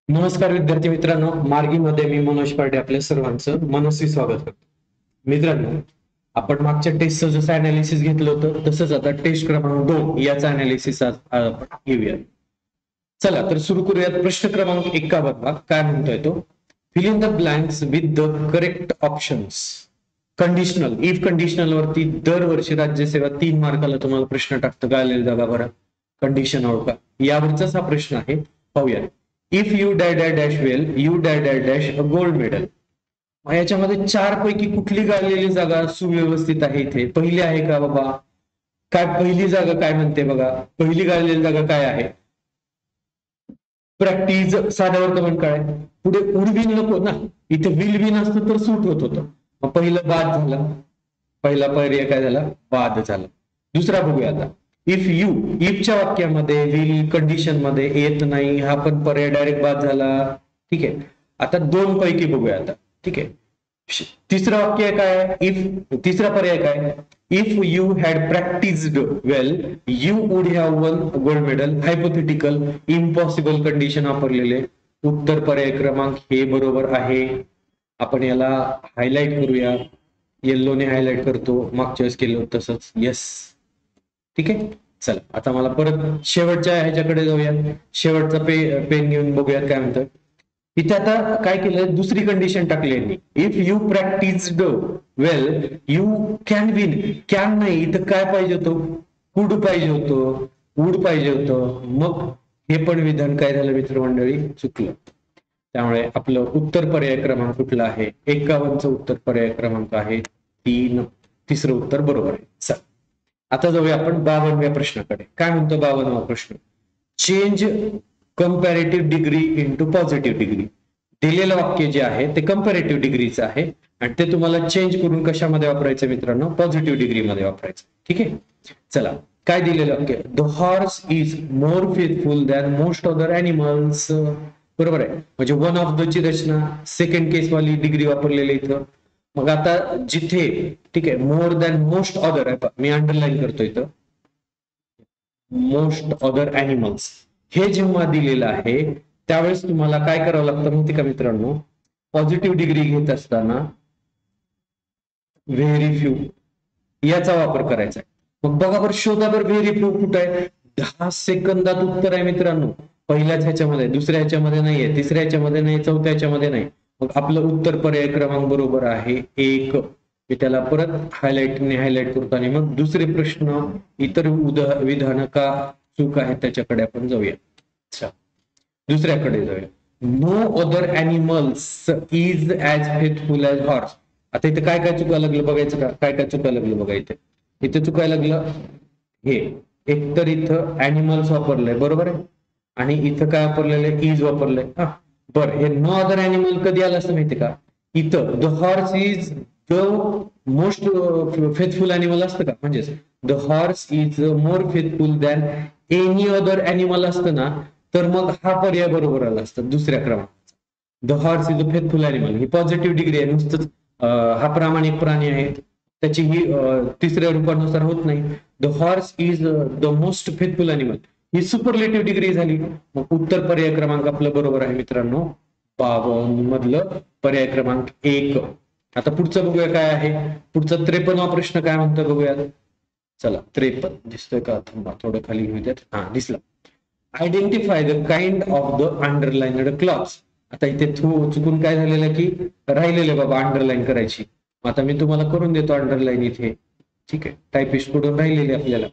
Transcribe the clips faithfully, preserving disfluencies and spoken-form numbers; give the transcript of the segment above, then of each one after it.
नमस्कार विद्यार्थी मित्रांनो, मार्गीमध्ये मी मनोज पार्टे आपल्या सर्वांचं मनस्वी स्वागत करतो. मित्रांनो, आपण मागच्या टेस्टचं जसं अनालिसिस घेतलं होतं तसंच आता टेस्ट क्रमांक दोन याचा अनालिसिस आपण घेऊया. चला तर सुरू करूयात. प्रश्न क्रमांक एकावन्न काय म्हणतोय तो, fill in the blanks with the correct options. Conditional if conditional वरती दरवर्षी राज्यसेवा तीन मार्काला तुम्हाला प्रश्न टाकतं. गाळलेली जागा बरं, कंडिशन ओळखा, यावरचाच हा प्रश्न आहे. पाहूया. If you dash dash dash well you dash dash dash a gold medal. याच्यामध्ये चार पैकी कुठली गाळलेली जागा सुव्यवस्थित आहे? इथे पहिली आहे का बाबा? काय पहिली जागा काय म्हणते बघा, पहिली गाळलेली जागा काय आहे? प्रॅक्टिस. साध्या वर्तमान काय पुढे उडविन नको ना, इथे विल विन असतं तर सूट होत होतं. मग पहिलं बाद झालं, पहिला पर्याय काय झाला? बाद झाला. दुसरा बघूया आता. इफ यू इफच्या वाक्यामध्ये विल कंडिशन मध्ये येत नाही, हा पण पर्याय डायरेक्ट बाद झाला. ठीक आहे, आता दोन पैकी बघूया आता. ठीक आहे, तिसरं वाक्य काय? इफ तिसरा पर्याय काय? If you had practised well you would have won gold medal. Hypothetical impossible condition वापरलेले. उत्तर पर्याय क्रमांक हे बरोबर आहे. आपण याला हायलाइट करूया, येल्लोने हायलाइट करतो, मागच्या वेळेस केलं तसंच. येस, ठीक आहे. चला आता मला परत शेवटच्या ह्याच्याकडे जाऊया. शेवटचा पे पेन घेऊन बघूयात काय म्हणतं. इथे आता काय केलं, दुसरी कंडिशन टाकली यांनी. If you practised well you can win. Can नाही, इथं काय पाहिजे होतं? कुड पाहिजे होतं, वुड पाहिजे होतं. मग हे पण विधान काय झालं मित्रमंडळी? चुकलं. त्यामुळे आपलं उत्तर पर्याय क्रमांक कुठला आहे? एकावन्नचं उत्तर पर्याय क्रमांक आहे तीन. तिसरं उत्तर बरोबर आहे. चल आता जाऊया आपण बावनव्या प्रश्नाकडे. काय म्हणतो बावनवा प्रश्न? Change comparative degree into positive degree. दिलेलं वाक्य जे आहे ते कंपॅरेटिव्ह डिग्रीचं आहे आणि ते तुम्हाला चेंज करून कशामध्ये वापरायचं मित्रांनो? पॉझिटिव्ह डिग्री मध्ये वापरायचं. ठीक आहे, चला काय दिलेलं वाक्य? The horse is more faithful than most other animals. बरोबर आहे, म्हणजे वन ऑफ द ची रचना सेकंड केस वाली डिग्री वापरलेली इथं. मग आता जिथे, ठीक आहे, मोर दॅन मोस्ट अदर आहे, मी अंडरलाईन करतो इथं, मोस्ट अदर अॅनिमल्स हे जेव्हा दिलेलं आहे त्यावेळेस तुम्हाला काय करावं लागतं माहिती का मित्रांनो? पॉझिटिव्ह डिग्री घेत असताना व्हेरी फ्यू याचा वापर करायचा आहे. मग बघा बरं, शोधा बरं व्हेरी फ्यू कुठं आहे? दहा सेकंदात उत्तर आहे मित्रांनो. पहिल्याच ह्याच्यामध्ये, दुसऱ्या ह्याच्यामध्ये नाहीये, तिसऱ्या ह्याच्यामध्ये नाही, चौथ्या ह्याच्यामध्ये नाही. मग आपलं उत्तर पर्याय क्रमांक बरोबर आहे एक. मी त्याला परत हायलाइटने हायलाइट करतो आणि मग दुसरे प्रश्न, इतर विधान का चूक आहे त्याच्याकडे आपण जाऊया. अच्छा, दुसऱ्याकडे जाऊया. No other animals is as faithful as horse. आता इथे काय काय चुकायला लागलं बघायचं का? काय काय चुकायला लागलं बघा. इथे इथे चुकायला लागलं हे, एकतर इथं अॅनिमल्स वापरलंय बरोबर आहे, आणि इथं काय वापरलेलं आहे? इज वापरलंय. हा बरं, हे नो अदर अॅनिमल कधी आलं असं माहिती का? इथं the horse is the most faithful animal असतं का? म्हणजेच the horse is more faithful than any other animal असतं ना, तर मग हा पर्याय बरोबर आला असता दुसऱ्या क्रमांकाचा. The horse is a faithful animal ही पॉझिटिव्ह डिग्री आहे, नुसतंच हा प्रामाणिक प्राणी आहे, त्याची ही तिसऱ्या रूपानुसार होत नाही. The horse is the most faithful animal ही सुपरलेटिव्ह डिग्री झाली. मग उत्तर पर्याय क्रमांक आपलं बरोबर आहे मित्रांनो, बावन्न मधलं पर्याय क्रमांक एक. आता पुढचं बघूया काय आहे. पुढचा त्रेपन्नवा प्रश्न काय म्हणतो बघूयात. चला त्रेपन्न दिसतोय का? थांबा थोडं खाली घेऊ द्यात. हा दिसला. Identify the kind of the underlined clause. आता इथे थू चुकून काय झालेलं की राहिलेलं बाबा अंडरलाईन करायची. आता मी तुम्हाला करून देतो अंडरलाईन इथे. ठीक आहे, टायपिस्ट कडून राहिलेली आपल्याला.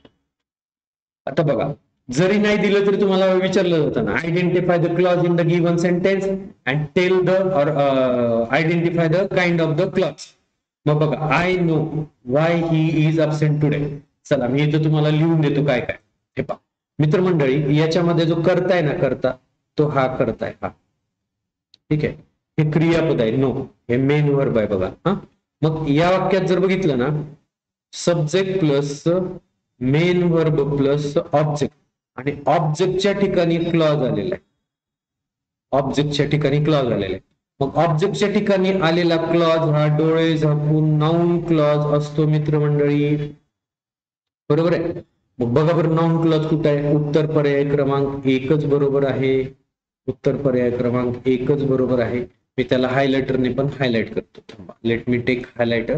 आता बघा, जरी नाही दिलं तरी तुम्हाला विचारलं जातं ना, identify the clause in the given sentence and tell the or identify the kind of the clause. मग बघा, I know why he is absent today. चला मी इथं तुम्हाला लिहून देतो काय काय. हे पहा मित्रमंडळी, याच्यामध्ये जो करता आहे ना, करता तो हा करताय हा. ठीक आहे, हे क्रियापद आहे नो, हे मेन वर्ब आहे बघा. हा मग या वाक्यात जर बघितलं ना, subject plus main verb plus object, आणि ऑब्जेक्टच्या ठिकाणी क्लॉज आलेला आहे. ऑब्जेक्टच्या ठिकाणी क्लॉज आलेला आहे. मग ऑब्जेक्टच्या ठिकाणी आलेला क्लॉज हा डोळे झाकून नाऊन क्लॉज असतो मित्रमंडळी. बरोबर आहे. मग बघा बरं, नाऊन क्लॉज कुठं आहे? उत्तर पर्याय क्रमांक एकच बरोबर आहे. उत्तर पर्याय क्रमांक एकच बरोबर आहे. मी त्याला हायलायटरने पण हायलाइट करतो. थांबा, लेट मी टेक हायलायटर.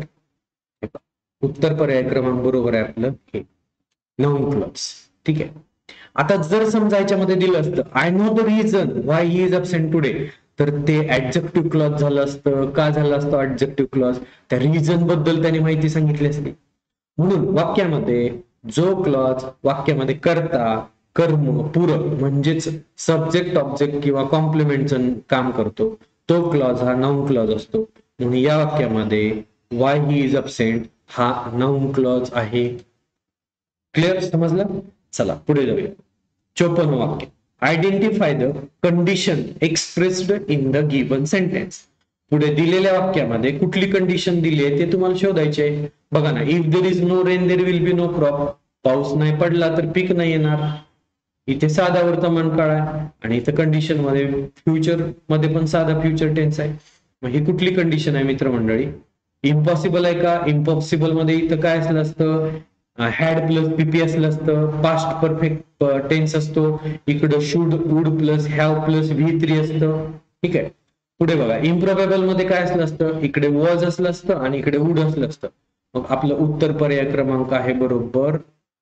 उत्तर पर्याय क्रमांक बरोबर आहे आपलं हे नाउन क्लॉज. ठीक आहे. आता जर समजा याच्यामध्ये दिलं असतं I know the reason why he is absent today, तर ते ऍडजेक्टिव्ह क्लॉज झालं असतं. का झालं असतं ऍडजेक्टिव्ह क्लॉज? त्या रिझन बद्दल त्याने माहिती सांगितली असती. म्हणून वाक्यामध्ये जो क्लॉज वाक्यामध्ये कर्ता, कर्म, पूरक म्हणजेच सब्जेक्ट ऑब्जेक्ट किंवा कॉम्प्लिमेंटचं काम करतो, तो क्लॉज हा नाउन क्लॉज असतो. म्हणून या वाक्यामध्ये वाय ही इज अबसेंट हा नाउन क्लॉज आहे. क्लिअर? समजलं? चला पुढे जाऊया. चोपन्न वाक्य. Identify the condition expressed in the given sentence. पुढे दिलेल्या वाक्यामध्ये कुठली कंडिशन दिली आहे ते तुम्हाला शोधायचे आहे. बघा ना, if there is no rain there will be no crop. पाऊस नाही पडला तर पीक नाही येणार. इथे साधा वर्तमान काळ आहे आणि इथं कंडिशन मध्ये फ्युचर मध्ये पण साधा फ्युचर टेन्स आहे. मग ही कुठली कंडिशन आहे मित्रमंडळी? इम्पॉसिबल आहे का? इम्पॉसिबल मध्ये इथं काय असलं असतं? हॅड प्लस पीपी असलं असतं. पास्ट परफेक्ट टेन्स असतो. इकडं should, would plus have plus V three असतं. ठीक आहे. पुढे बघा, इम्प्रोबेबल मध्ये काय असलं असतं? इकडे वॉज असलं असतं आणि इकडे वुड असलं असतं. मग आपलं उत्तर पर्याय क्रमांक आहे बरोबर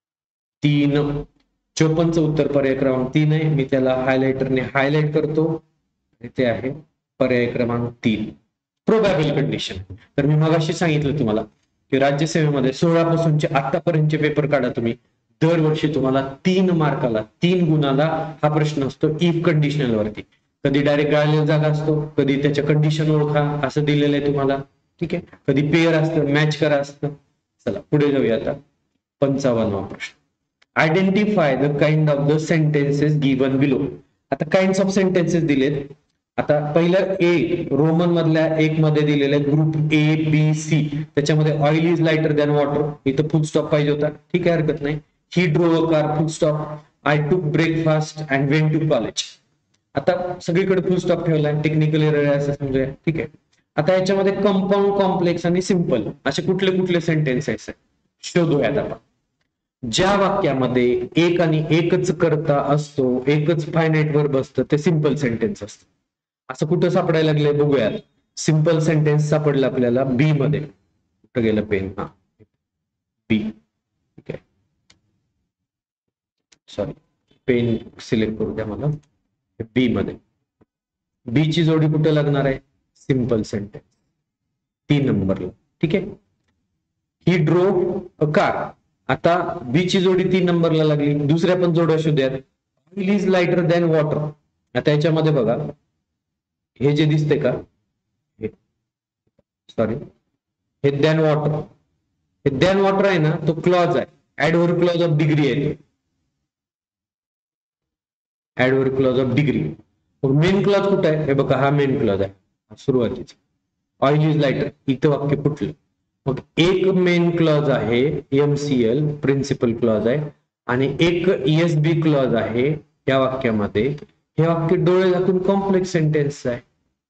तीन. चोपन्नचं उत्तर पर्याय क्रमांक तीन आहे. मी त्याला हायलायटरने हायलाइट करतो. ते आहे पर्याय क्रमांक तीन, प्रोबॅबल कंडिशन. तर मी मगाशी सांगितलं तुम्हाला की राज्यसेवेमध्ये सोळा पासूनचे आतापर्यंतचे पेपर काढा तुम्ही, दरवर्षी तुम्हाला तीन मार्काला तीन गुणाला हा प्रश्न असतो इफ कंडिशनल वरती. कधी डायरेक्ट गाळलेला जागा असतो, कधी त्याच्या कंडिशन ओळखा असं दिलेलं आहे तुम्हाला. ठीक आहे. कधी पेअर असतं, मॅच करा असतं. चला पुढे जाऊया आता. पंचावन्नवा प्रश्न. Identify the kind of the sentences given below. आता काइंड ऑफ सेंटेन्सेस दिलेत. आता पहिलं ए, रोमन मधल्या एक मध्ये दिलेलं आहे ग्रुप ए बी सी. त्याच्यामध्ये oil is lighter than water. इथं फुल स्टॉप पाहिजे होता. ठीक आहे, हरकत नाही. He drove a car, full stop. I took breakfast and went to college. आता सगळीकडे फुल स्टॉप ठेवलाय, टेक्निकल एरर आहे असं समजूया. ठीक आहे. आता याच्यामध्ये कंपाऊंड, कॉम्प्लेक्स आणि सिंपल असे कुठले कुठले सेंटेन्स आहेत शोधूयात आपण. ज्या वाक्यामध्ये एक आणि एकच करता असतो, एकच फायनाइट वर्ब असतं, ते सिंपल सेंटेन्स असतं. असं कुठं सापडायला लागलंय बघूयात. सिंपल सेंटेन्स सापडलं आपल्याला बी मध्ये. कुठं गेलं पेन? हा, बी. ठीक आहे, सॉरी, पेन सिलेक्ट करू द्या मला. बी मध्ये बी ची जोडी कुठं लागणार आहे? सिंपल सेंटेन्स तीन नंबरला. ठीक आहे. ही ड्रो अ कार. आता बी ची जोडी तीन नंबरला लागली. दुसऱ्या पण जोड्या शोधूयात. Oil is lighter than water. आता याच्यामध्ये बघा, हे जे दिसते का, सॉरी, हे दॅन वॉटर. हे दॅन वॉटर आहे ना, तो क्लॉज आहे. ऍडव्हर्ब क्लॉज ऑफ डिग्री आहे. Adverb clause of degree. मग मेन क्लॉज कुठं आहे? हे बघा, हा मेन क्लॉज आहे सुरुवातीचा. ऑइल इज लाइटर, इथं वाक्य फुटलं. मग एक मेन क्लॉज आहे एमसीएल, प्रिन्सिपल क्लॉज आहे, आणि एक ईएसबी क्लॉज आहे या वाक्यामध्ये. हे वाक्य डोळे झाकून कॉम्प्लेक्स सेंटेन्स आहे.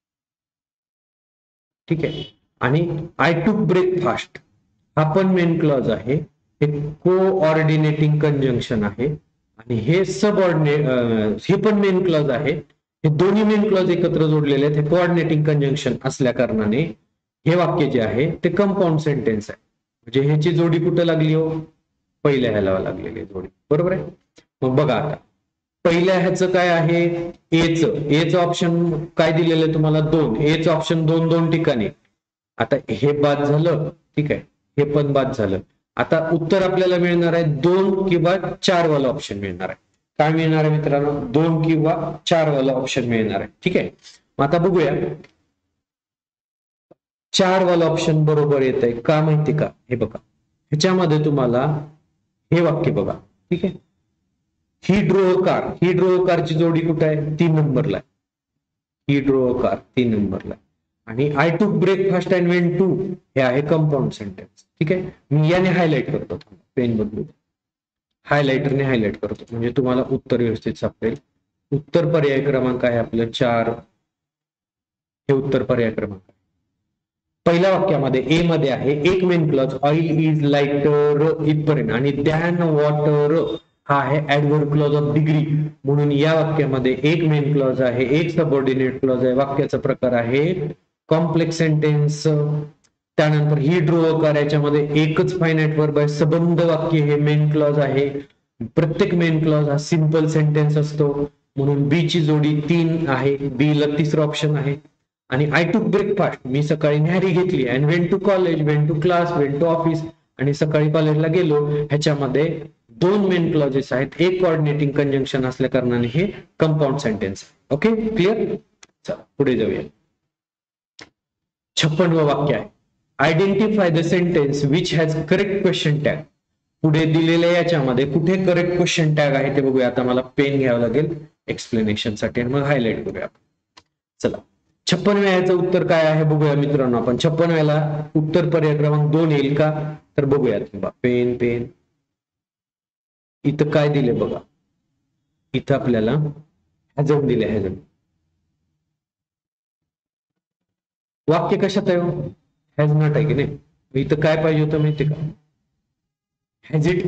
ठीक आहे. आणि आय टूक ब्रेकफास्ट हा पण मेन क्लॉज आहे. हे कोऑर्डिनेटिंग कंजंक्शन आहे. आणि हे सबऑर्डिनेट, हे पण मेन क्लॉज आहे. हे दोन्ही मेन क्लॉज एकत्र जोडलेले आहेत. हे कोऑर्डिनेटिंग कंजंक्शन असल्या कारणाने हे वाक्य जे आहे ते कंपाऊंड सेंटेन्स आहे. म्हणजे ह्याची जोडी कुठं लागली हो? पहिल्या ह्याला लागलेली जोडी. बरोबर आहे. मग बघा आता पहिल्या ह्याचं काय आहे? एच. एच ऑप्शन काय दिलेलं आहे तुम्हाला? दोन. एच ऑप्शन दोन दोन ठिकाणी. आता हे बाद झालं. ठीक आहे, हे पण बाद झालं. आता उत्तर आपल्याला मिळणार आहे दोन किंवा चार वाला ऑप्शन मिळणार आहे. काय मिळणार आहे मित्रांनो? दोन किंवा चार वाला ऑप्शन मिळणार आहे. ठीक आहे. मग आता बघूया, चार वाला ऑप्शन बरोबर येत आहे का माहिती का? हे बघा, ह्याच्यामध्ये तुम्हाला हे वाक्य बघा. ठीक आहे. ही ड्रो कार, ही ड्रो कारची जोडी कुठे आहे? तीन नंबरला आहे. ही ड्रो कार तीन नंबरला आहे. आणि I took breakfast and went to हे आहे कंपाऊंड सेंटेन्स. ठीक आहे. मी याने हायलाइट करतो, पेन बदलू, हायलाइटरने हायलाइट करतो म्हणजे तुम्हाला उत्तर व्यवस्थित सापडेल. उत्तर पर्याय क्रमांक आहे आपलं चार. हे उत्तर पर्याय क्रमांक. पहिल्या वाक्यामध्ये ए मध्ये आहे एक main clause oil is lighter इथपर्यंत, आणि दॅन वॉटर हा आहे ऍडव्हर्ब क्लॉज ऑफ डिग्री. म्हणून या वाक्यामध्ये एक मेन क्लॉज आहे, एक सबऑर्डिनेट क्लॉज आहे. वाक्याचा प्रकार आहे कॉम्प्लेक्स सेंटेन्स. त्यानंतर ही ड्रो करायच्यामध्ये एकच फायनाइट वर्ब आहे. सबंध वाक्य हे मेन क्लॉज आहे. प्रत्येक मेन क्लॉज हा सिंपल सेंटेन्स असतो. म्हणून बी ची जोडी तीन आहे. बी ला तिसरा ऑप्शन आहे. आणि आय टूक ब्रेकफास्ट, मी सकाळी न्याहारी घेतली. And went to college, went to class, went to office, आणि सकाळी कॉलेजला गेलो. ह्याच्यामध्ये दोन मेन क्लॉजेस आहेत. एक कोऑर्डिनेटिंग कंजंक्शन असल्या कारणाने हे कंपाऊंड सेंटेन्स. Okay, clear. चला पुढे जाऊया. छप्पनवं वाक्य आहे identify the sentence which has correct question tag. पुढे दिलेल्या याच्यामध्ये कुठे करेक्ट क्वेश्चन टॅग आहे ते बघूया. आता मला पेन घ्यावं लागेल एक्सप्लेनेशन साठी आणि मग हायलाइट करूया. चला, छप्पनव्या याचं उत्तर काय आहे बघूया मित्रांनो. आपण छप्पनव्याला उत्तर पर्याय क्रमांक दोन येईल का, तर बघूयात. पेन पेन इथं काय दिले बघा. इथं आपल्याला हॅझम दिले. हॅझम वाक्य कशात आहे, हॅज नॉट आहे की नाही. इथं काय पाहिजे होतं माहिती का, हॅज इट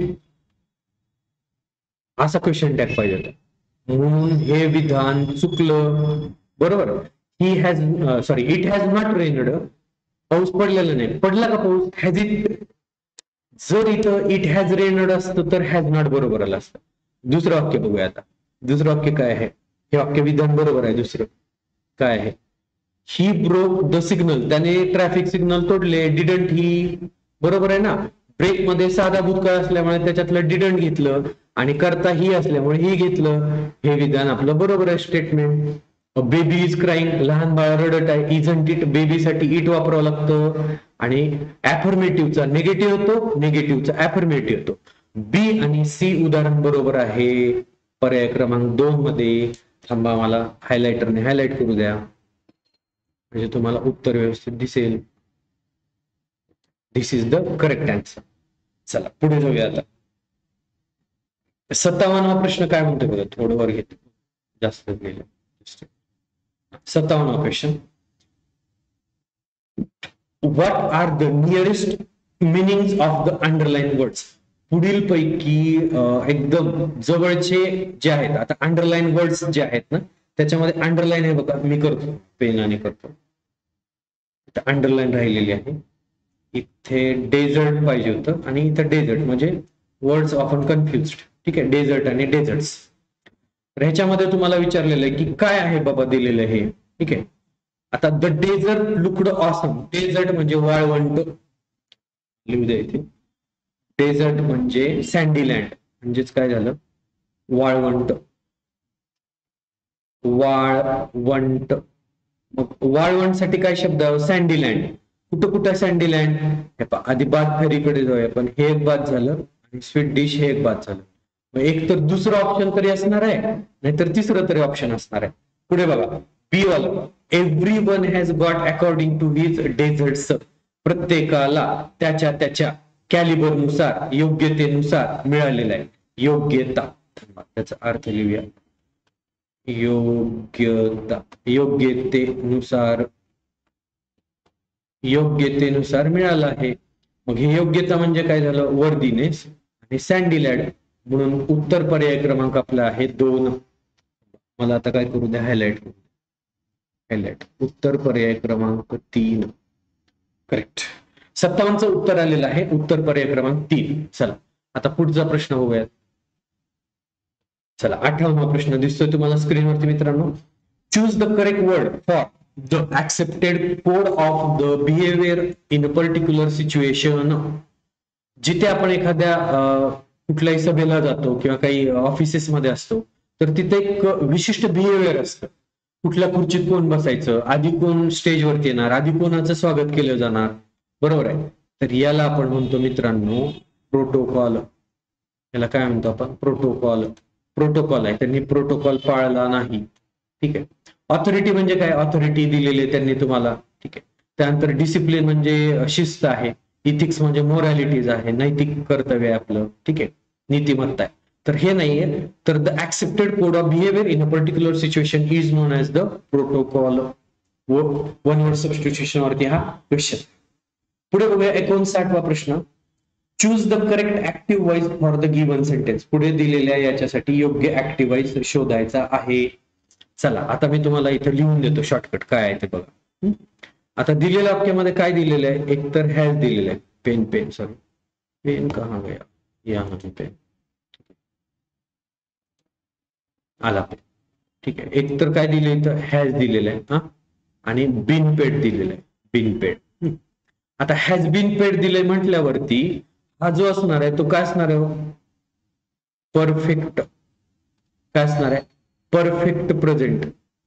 असा क्वेश्चन टॅग पाहिजे होता. म्हणून हे विधान चुकलं. बरोबर. He has sorry it has not rained, पाऊस पडलेला नाही. पडला का पाऊस, हॅज इट. जर इथं इट हॅज रेनड असतं तर हॅज नॉट बरोबर आलं असतं. दुसरं वाक्य बघूया आता. दुसरं वाक्य काय आहे, हे वाक्य विधान बरोबर आहे. दुसरं काय आहे, ही ब्रोक द सिग्नल, त्याने ट्रॅफिक सिग्नल तोडले. डिडंट ही बरोबर आहे ना. ब्रेक मध्ये साधा भूतकाळ असल्यामुळे त्याच्यातलं डिडंट घेतलं आणि करता ही असल्यामुळे ही घेतलं. हे विधान आपलं बरोबर आहे स्टेटमेंट. बेबी इज क्राईंग, लहान बाळ रडत आहे. इजंट इट, बेबीसाठी इट वापरावं लागतं. आणि ऍफर्मेटिव्हचा निगेटिव्ह होतो, निगेटिव्हचा ऍफर्मेटिव्ह होतो. बी आणि सी उदाहरण बरोबर आहे पर्याय क्रमांक दोन मध्ये. थांबा, मला हायलाइटरने हायलाइट करू द्या म्हणजे तुम्हाला उत्तर व्यवस्थित दिसेल. This is the correct answer. चला पुढे जाऊया आता. सत्तावन्नवा प्रश्न काय म्हणतो बघा, थोडं वर घेतो, जास्त गेलं. सत्तावन्नवा question, what are the nearest meanings of the underline words. पुढील पैकी एकदम जवळचे जे आहेत. आता अंडरलाईन वर्ड्स जे आहेत ना, त्याच्यामध्ये अंडरलाईन आहे बघा, मी करतो पेनाने करतो. अंडरलाईन राहिलेली आहे. इथे डेझर्ट पाहिजे होतं आणि इथं डेझर्ट म्हणजे वर्ड्स ऑफन कन्फ्युज्ड. ठीक आहे, डेझर्ट आणि डेझर्ट्स. ह्याच्यामध्ये तुम्हाला विचारलेलं आहे की काय आहे बाबा दिलेलं हे. ठीक आहे, आता the desert looked awesome. Desert म्हणजे वाळवंट, लिहू द्या इथे. डेझर्ट म्हणजे सँडीलँड, म्हणजेच काय झालं, वाळवंट. वाळवंट, मग वाळवंटसाठी काय शब्द, सँडीलँड. कुठं कुठं सँडीलँड, हे पहा. आधी बाद फेरीकडे जाऊया. पण हे एक बाद झालं आणि स्वीट डिश हे एक बाद झालं. मग एक तर दुसरं ऑप्शन तरी असणार आहे, नाहीतर तिसरं तरी ऑप्शन असणार आहे. पुढे बघा, बी वाला, everyone has got according to his deserts. प्रत्येकाला त्याच्या त्याच्या कॅलिबर नुसार, योग्यतेनुसार मिळालेला आहे. योग्यता, त्याचा अर्थ लिहूया. योग्यता, योग्यतेनुसार, योग्यतेनुसार मिळाला आहे. मग हे योग्यता म्हणजे काय झालं, वर्दीनेस. आणि सँडीलँड म्हणून उत्तर पर्याय क्रमांक आपला आहे दोन. मला आता काय करू द्या, हायलाइट करू. हायलाइट, उत्तर पर्याय क्रमांक तीन करेक्ट. सत्तावन्नचं उत्तर आलेलं आहे, उत्तर पर्याय क्रमांक तीन. चला आता पुढचा प्रश्न बघूयात. चला, अठरावा प्रश्न दिसतोय तुम्हाला स्क्रीनवरती मित्रांनो. Choose the correct word for the accepted code of the behaviour in a particular situation. जिथे आपण एखाद्या कुठल्याही सभेला जातो किंवा काही ऑफिसेस मध्ये असतो, तर तिथे एक विशिष्ट बिहेवियर असतं. कुठल्या खुर्चीत कोण बसायचं, आधी कोण स्टेजवरती येणार, आधी कोणाचं स्वागत केलं जाणार. बरोबर आहे. तर याला आपण म्हणतो मित्रांनो प्रोटोकॉल. याला काय म्हणतो आपण, प्रोटोकॉल. प्रोटोकॉल आहे, त्यांनी प्रोटोकॉल पाळला नाही. ठीक आहे. ऑथॉरिटी म्हणजे काय, ऑथॉरिटी दिलेली त्यांनी तुम्हाला. ठीक आहे. त्यानंतर डिसिप्लिन म्हणजे शिस्त आहे. इथिक्स म्हणजे मोरॅलिटीज आहे, नैतिक कर्तव्य आहे आपलं. ठीक आहे, नीतिमत्ता आहे. तर हे नाहीये. तर the accepted code of behaviour in a particular situation is known as the protocol. One word substitution वरती हा क्वेश्चन. पुढे बघूया एकोणसाठवा प्रश्न. Choose the correct active voice for the given sentence. पुढे दिलेल्या याच्यासाठी योग्य ऍक्टिव्ह वॉइस शोधायचा आहे. चला आता मी तुम्हाला इथे लिहून देतो शॉर्टकट काय आहे ते बघा. आता दिलेल्या वाक्यामध्ये काय दिलेलं आहे, एक तर हॅज दिलेलं आहे, पेन पेन सॉरी पेन कहा गया, यहाँ पेन आला पेन, ठीक आहे. एक तर काय दिले इथं हॅज दिलेलं आहे हा, आणि बिन पेड दिलेलं आहे, बिन पेड. आता हॅज बिन पेड दिले म्हटल्यावरती हा जो असणार आहे तो काय असणार आहे, परफेक्ट काय असणार आहे, perfect present.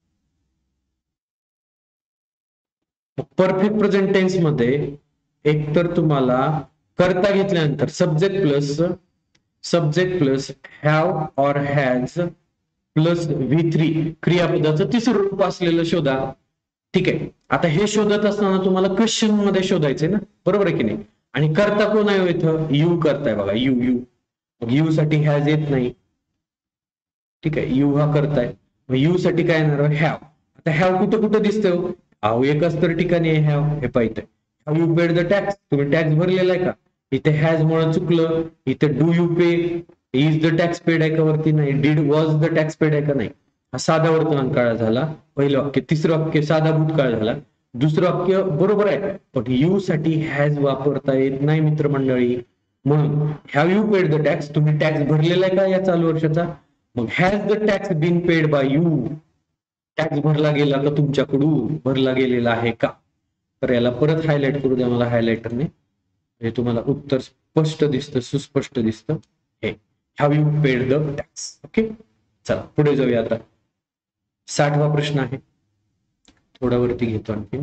Perfect present tense मध्ये एक तर तुम्हाला करता घेतल्यानंतर subject plus subject plus have or has plus V three क्रियापदाचं तिसरं रूप असलेलं शोधा. ठीक आहे. आता हे शोधत असताना तुम्हाला क्वेश्चन मध्ये शोधायचंय ना, बरोबर आहे की नाही. आणि करता कोण आहे इथं, यू करताय बघा, यू यू मग यू साठी हॅज येत नाही. ठीक आहे, यू हा करताय, मग यू साठी काय येणार, हॅव. आता हॅव कुठं कुठं दिसतंय, अहो एकच तर ठिकाणी आहे हॅव, हे पाहिजे. Have you paid the tax, तुम्ही टॅक्स भरलेला आहे का, इथे हॅज मुळे चुकलं. इथे do you pay, is the tax paid आहे का वरती नाही, did was the tax paid आहे का नाही. हा साधा वर्तमान काळ झाला पहिलं वाक्य. तिसरं वाक्य साधा भूतकाळ झाला. दुसरं वाक्य बरोबर आहे, पण यू साठी हॅज वापरता येत नाही मित्रमंडळी. म्हणून have you paid the tax, तुम्ही टॅक्स भरलेला आहे का या चालू वर्षाचा. मग has the tax been paid by you, tax भरला गेला का तुमच्याकडून, भरला गेलेला आहे का. तर याला परत हायलाइट करू द्या मला हायलाइटरने, हे तुम्हाला उत्तर स्पष्ट दिसतं, सुस्पष्ट दिसतं. हे have you paid the tax. Okay, चला पुढे जाऊया. आता साठवा प्रश्न आहे, थोडा वरती घेतो आणखी.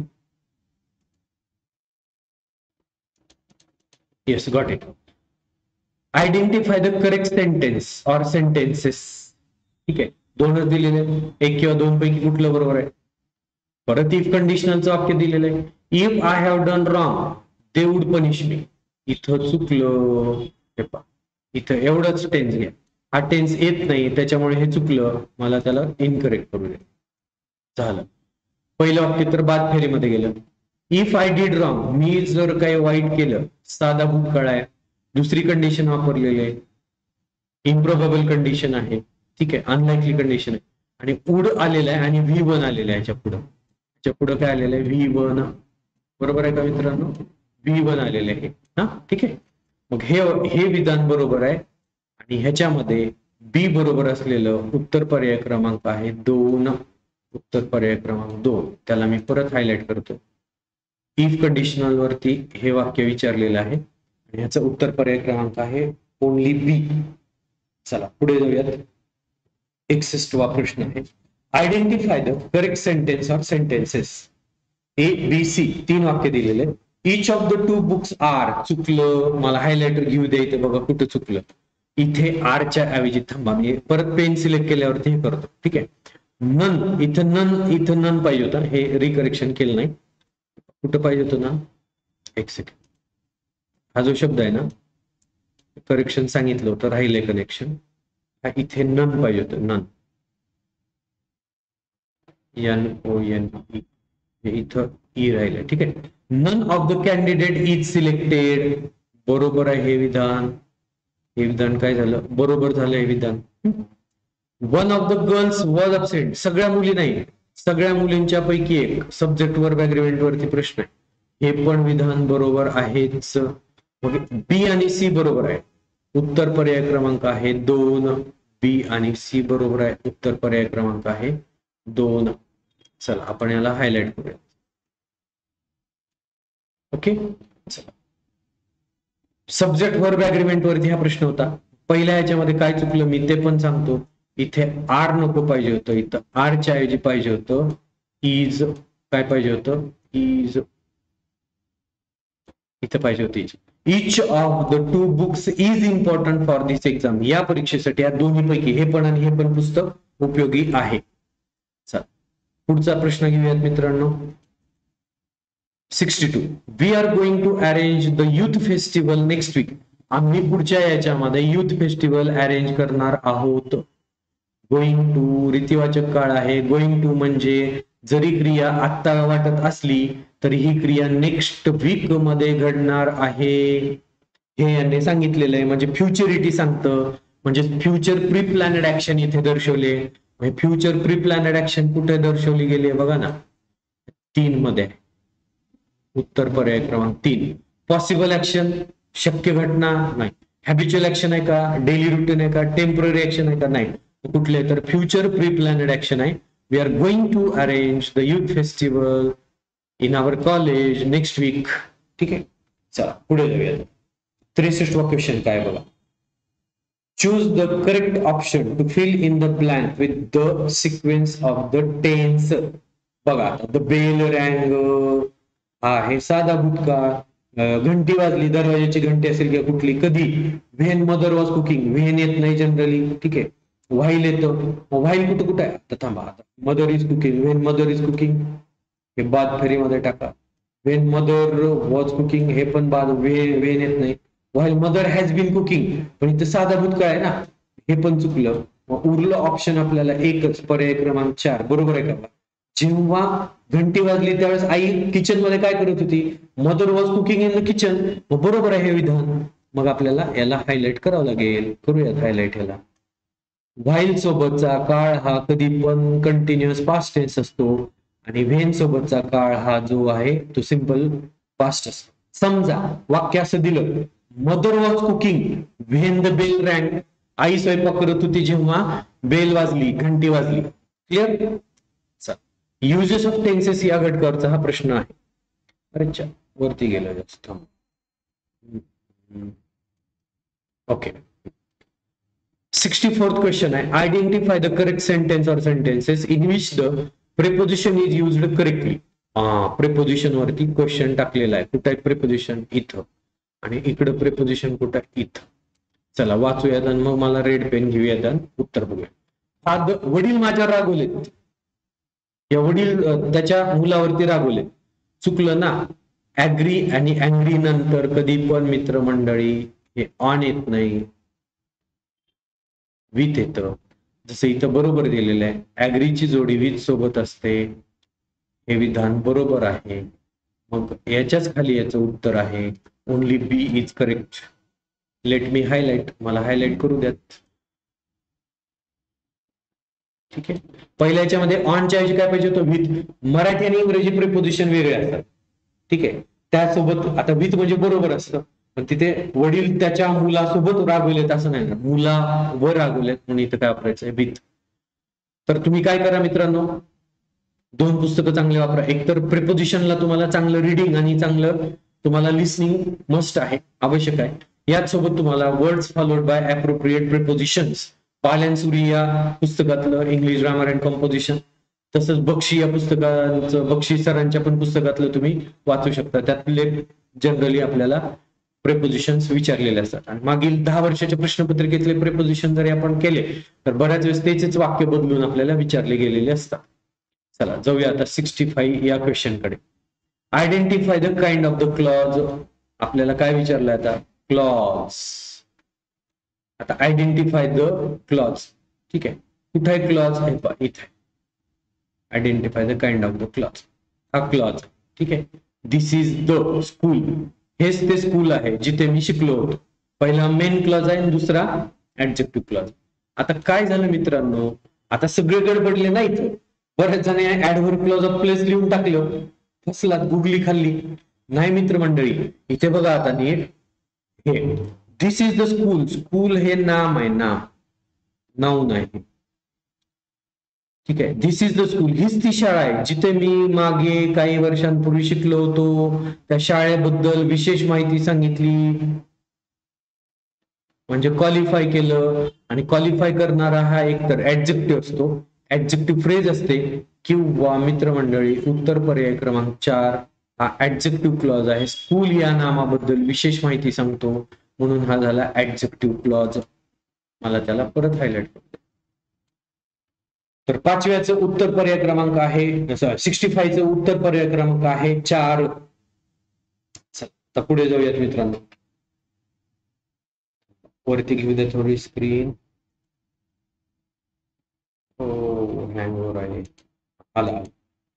Yes, got it. Identify the correct sentence or sentences. ठीक आहे, दोनच दिलेले, एक किंवा दोन पैकी कुठलं बरोबर आहे. परत इफ कंडिशनलचं वाक्य दिलेलं आहे, if I have done wrong they would punish me. इथं चुकलं, हे पहा इथं एवढंच टेन्स घ्या, हा टेन्स येत नाही त्याच्यामुळे हे चुकलं, मला त्याला इनकरेक्ट करू दे. झालं. पहिलं वाक्य तर बाद फेरीमध्ये गेलं. इफ आय डीड रॉंग, मी जर काही वाईट केलं, साधा भूतकाळ आहे. दुसरी कंडिशन वापरलेली आहे, इम्प्रोबेबल कंडिशन आहे. ठीक आहे, अनलाइकली कंडिशन आहे. आणि पुढ आलेलं आहे आणि व्ही वन आलेलं आहे. याच्या पुढं याच्या पुढं काय आलेलं आहे, व्ही वन. बरोबर आहे का मित्रांनो, व्ही वन आलेलं आहे. हा ठीक आहे, मग हे हे विधान बरोबर आहे. आणि ह्याच्यामध्ये बी बरोबर असलेलं उत्तर पर्याय क्रमांक आहे दोन. उत्तर पर्याय क्रमांक दोन, त्याला मी परत हायलाइट करतो. इफ कंडिशनल वरती हे वाक्य विचारलेलं आहे आणि ह्याचा उत्तर पर्याय क्रमांक आहे ओनली बी. चला पुढे जाऊयात. एकसष्टवा प्रश्न आहे, identify the correct sentence or sentences. A B C तीन वाक्य दिलेले. Each of the two books are, चुकलं, मला हायलाइटर घेऊ द्या इथे बघा कुठं चुकलं. इथे आरच्या ऐवजी थांबा, मी परत पेन सिलेक्ट केल्यावरती हे करतो. ठीक आहे, नन, इथं नन, इथं नन पाहिजे होतं, हे रिकरेक्शन केलं नाही. कुठं पाहिजे होतं ना, एक सेकंड, हा जो शब्द आहे ना, करेक्शन सांगितलं होतं, राहिले कनेक्शन. हा इथे नन पाहिजे होतं, none, N O N E, इथं ई राहिलं. ठीक आहे, none of the candidate is selected, बरोबर आहे हे विधान. हे विधान काय झालं, बरोबर झालं हे विधान. One of the girls was absent, सगळ्या मुली नाही, सगळ्या मुलींच्या पैकी एक. सब्जेक्ट वर्ब अग्रीमेंट वरती प्रश्न आहे, हे पण विधान बरोबर आहेच. मग बी आणि सी बरोबर आहे, उत्तर पर्याय क्रमांक आहे दोन. बी आणि सी बरोबर आहे, उत्तर पर्याय क्रमांक आहे दोन. चला आपण याला हायलाइट करूया. ओके, चला. सब्जेक्ट वर्ब अग्रीमेंट वरती हा प्रश्न होता. पहिल्या याच्यामध्ये काय चुकलं मी ते पण सांगतो. इथे आर नको पाहिजे होतं, इथं आरच्या ऐवजी पाहिजे होतं इज. काय पाहिजे होतं, इज. इथं पाहिजे होती is. Each of the two books is important for this exam, या परीक्षेसाठी या दोन्ही पैकी हे पण आणि हे पण पुस्तक उपयोगी आहे. चल पुढचा प्रश्न घेऊयात मित्रांनो. Sixty two, we are going to arrange the youth festival next week. आम्ही पुढच्या याच्यामध्ये युथ फेस्टिवल अरेंज करणार आहोत. गोइंग टू रीतिवाचक काळ आहे. गोइंग टू म्हणजे जरी क्रिया आत्ता वाटत असली तरी ही क्रिया नेक्स्ट वीक मध्ये घडणार आहे. हे यांनी सांगितलेलं आहे, म्हणजे फ्युचरिटी सांगतं, म्हणजे फ्युचर प्री प्लॅनेड ऍक्शन इथे दर्शवले. फ्युचर प्री प्लॅनेड ऍक्शन कुठे दर्शवली गेली बघा ना, तीन मध्ये. उत्तर पर्याय क्रमांक तीन. पॉसिबल ऍक्शन, शक्य घटना नाही. हॅबिच्युअल ऍक्शन आहे का, डेली रुटीन आहे का, टेम्पररी ऍक्शन आहे का, नाही. कुठले तर फ्युचर प्री प्लॅनेड ऍक्शन आहे. We are going to arrange the youth festival in our college next week. ठीक आहे, चला पुढे जाऊया. त्रेसष्टवा क्वेश्चन काय बघा. Choose the correct option to fill in the blank with the sequence of the tense. बघा आता, द बेल रँग हा हे साधा भूतकाळ, घंटी वाजली, दरवाजाची घंटी असेल किंवा कुठली, कधी, when mother was cooking, when येत नाही जनरली. ठीक आहे, व्हाईल येतं, व्हाईल कुठं कुठं आहे, आता थांबा, आता mother is cooking, when mother is cooking हे बाद फेरीमध्ये टाका. व्हेन मदर वॉज कुकिंग हे पण बाद, व्हेन येत नाही. While mother has been cooking, पण इथं साधा भूतकाळ आहे ना, हे पण चुकलं. मग उरलं ऑप्शन आपल्याला एकच, पर्याय क्रमांक चार. बरोबर आहे का. जेव्हा घंटी वाजली त्यावेळेस आई किचन मध्ये काय करत होती, mother was cooking in the kitchen. बरोबर आहे हे विधान. मग आपल्याला याला हायलाइट करावं लागेल. करूयात हायलाइट याला. व्हाईल सोबतचा काळ हा कधी पण कंटिन्युअस पास्ट टेन्स असतो आणि व्हेन सोबतचा काळ हा जो आहे तो सिंपल पास्ट असतो. समजा वाक्य असं दिलं, mother was cooking when the bell rang, आई स्वयंपाक करत होती जेव्हा बेल वाजली, घंटी वाजली. क्लिअर. युजेस ऑफ टेन्सेस या घटकावरचा हा प्रश्न आहे. अच्छा, वरती गेलो जास्त. ओके, सिक्स्टी फोर्थ क्वेश्चन आहे. Identify the correct sentence or sentences in which the preposition is used correctly. Preposition वरती क्वेश्चन टाकलेला आहे. कुठं आहे प्रिपोजिशन, इथं, आणि इकडं प्रिपोजिशन कुठं आहे, इथं. चला वाचूयात आणि मग मला रेड पेन घेऊयात आणि उत्तर बघूया. वडील माझ्या रागवलेत, या वडील त्याच्या मुलावरती रागवले. चुकलं ना. ऍग्री आणि अँग्री नंतर कधी पण मित्रमंडळी हे ऑन येत नाही, विथ येतं. जसं इथं बरोबर दिलेलं आहे, ऍग्रीची जोडी विथ सोबत असते. हे विधान बरोबर आहे. मग याच्याच खाली याचं उत्तर आहे only B is correct. Let me highlight, मला हायलाइट करू द्यात. ठीक आहे, पहिल्या याच्यामध्ये ऑनच्या ऐवजी काय पाहिजे होतं, विथ. मराठी आणि इंग्रजी प्रिपोजिशन वेगळे असतात. ठीक आहे, त्यासोबत आता विथ म्हणजे बरोबर असतं, पण तिथे वडील त्याच्या मुलासोबत रागवलेत असं नाही ना, मुलावर रागवलेत म्हणून इथं काय वापरायचं आहे, विथ. तर तुम्ही काय करा मित्रांनो, दोन पुस्तकं चांगले वापरा. एकतर प्रिपोजिशनला तुम्हाला चांगलं रिडिंग आणि चांगलं तुम्हाला लिसनिंग मस्ट आहे, आवश्यक आहे. याच सोबत तुम्हाला words followed by appropriate prepositions, पालनसुरी या पुस्तकातलं इंग्लिश ग्रामर अँड कंपोजिशन, तसंच बक्षी या पुस्तकाचं, बक्षी सरांच्या पण पुस्तकातलं तुम्ही वाचू शकता. त्यातले जनरली आपल्याला प्रेपोजिशन्स विचारलेले असतात. आणि मागील दहा वर्षाच्या प्रश्नपत्रिकेतले प्रेपोजिशन जरी आपण केले तर बऱ्याच वेळेस त्याचेच वाक्य बदलून आपल्याला विचारले गेलेले असतात. चला जाऊया आता सिक्स्टी फाईव्ह या क्वेश्चन कडे. Identify the kind of the clause. आपल्याला काय विचारलं आता, क्लॉज. आता आयडेंटिफाय द क्लॉज. ठीक आहे, कुठे आहे क्लॉज, हे पहा इथे. Identify the kind of the clause, हा क्लॉज. ठीक आहे, दिस इज द स्कूल, हेच ते स्कूल आहे जिथे मी शिकलो होतो. पहिला मेन क्लॉज आहे, दुसरा ऍडजेक्टिव्ह क्लॉज. आता काय झालं मित्रांनो, आता सगळे गडबडले नाहीत. बरेच जण ऍडव्हर्ब क्लॉज ऑफ प्लेस लिहून टाकलं, फसलात, गुगली खाल्ली. नाही मित्रमंडळी, इथे बघा आता नीट, हे this is the school, school हे नाम आहे, नाम, नाऊन आहे. ठीक आहे, दिस इज द स्कूल, हीच ती शाळा आहे जिथे मी मागे काही वर्षांपूर्वी शिकलो होतो. त्या शाळेबद्दल विशेष माहिती सांगितली, म्हणजे क्वालिफाय केलं. आणि क्वालिफाय करणारा हा एक तर ऍडजेक्टिव्ह असतो, ऍडजेक्टिव्ह फ्रेज असते, किंवा मित्रमंडळी उत्तर पर्याय क्रमांक चार हा ऍडजेक्टिव्ह क्लॉज आहे. स्कूल या नामाबद्दल विशेष माहिती सांगतो म्हणून हा झाला ऍडजेक्टिव्ह क्लॉज. मला त्याला परत हायलाइट करतो. तर पाचव्याचं उत्तर पर्याय क्रमांक आहे, सिक्स्टी फाईव्हचं उत्तर पर्याय क्रमांक आहे चार. तर पुढे जाऊयात मित्रांनो, वरती घेऊ द्या थोडी स्क्रीन. हो, हँग आहे, आला.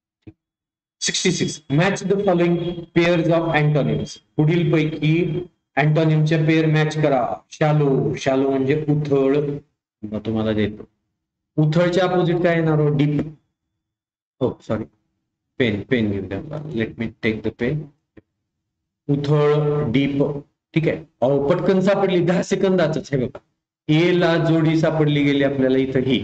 Sixty six, match the following pairs of antonyms. पुढील पैकी अँटोनिमच्या पेर मॅच करा. शालो, शालो म्हणजे उथळ. मग तुम्हाला देतो. उथळच्या अपोजिट काय येणार हो? डीप. हो सॉरी, पेन पेन घेऊन द्या. Let me take the pen. उथळ, डीप. ठीक आहे. अहो पटकन सापडली, दहा सेकंदाच आहे बघा. ए ला जोडी सापडली गेली आपल्याला इथं ही.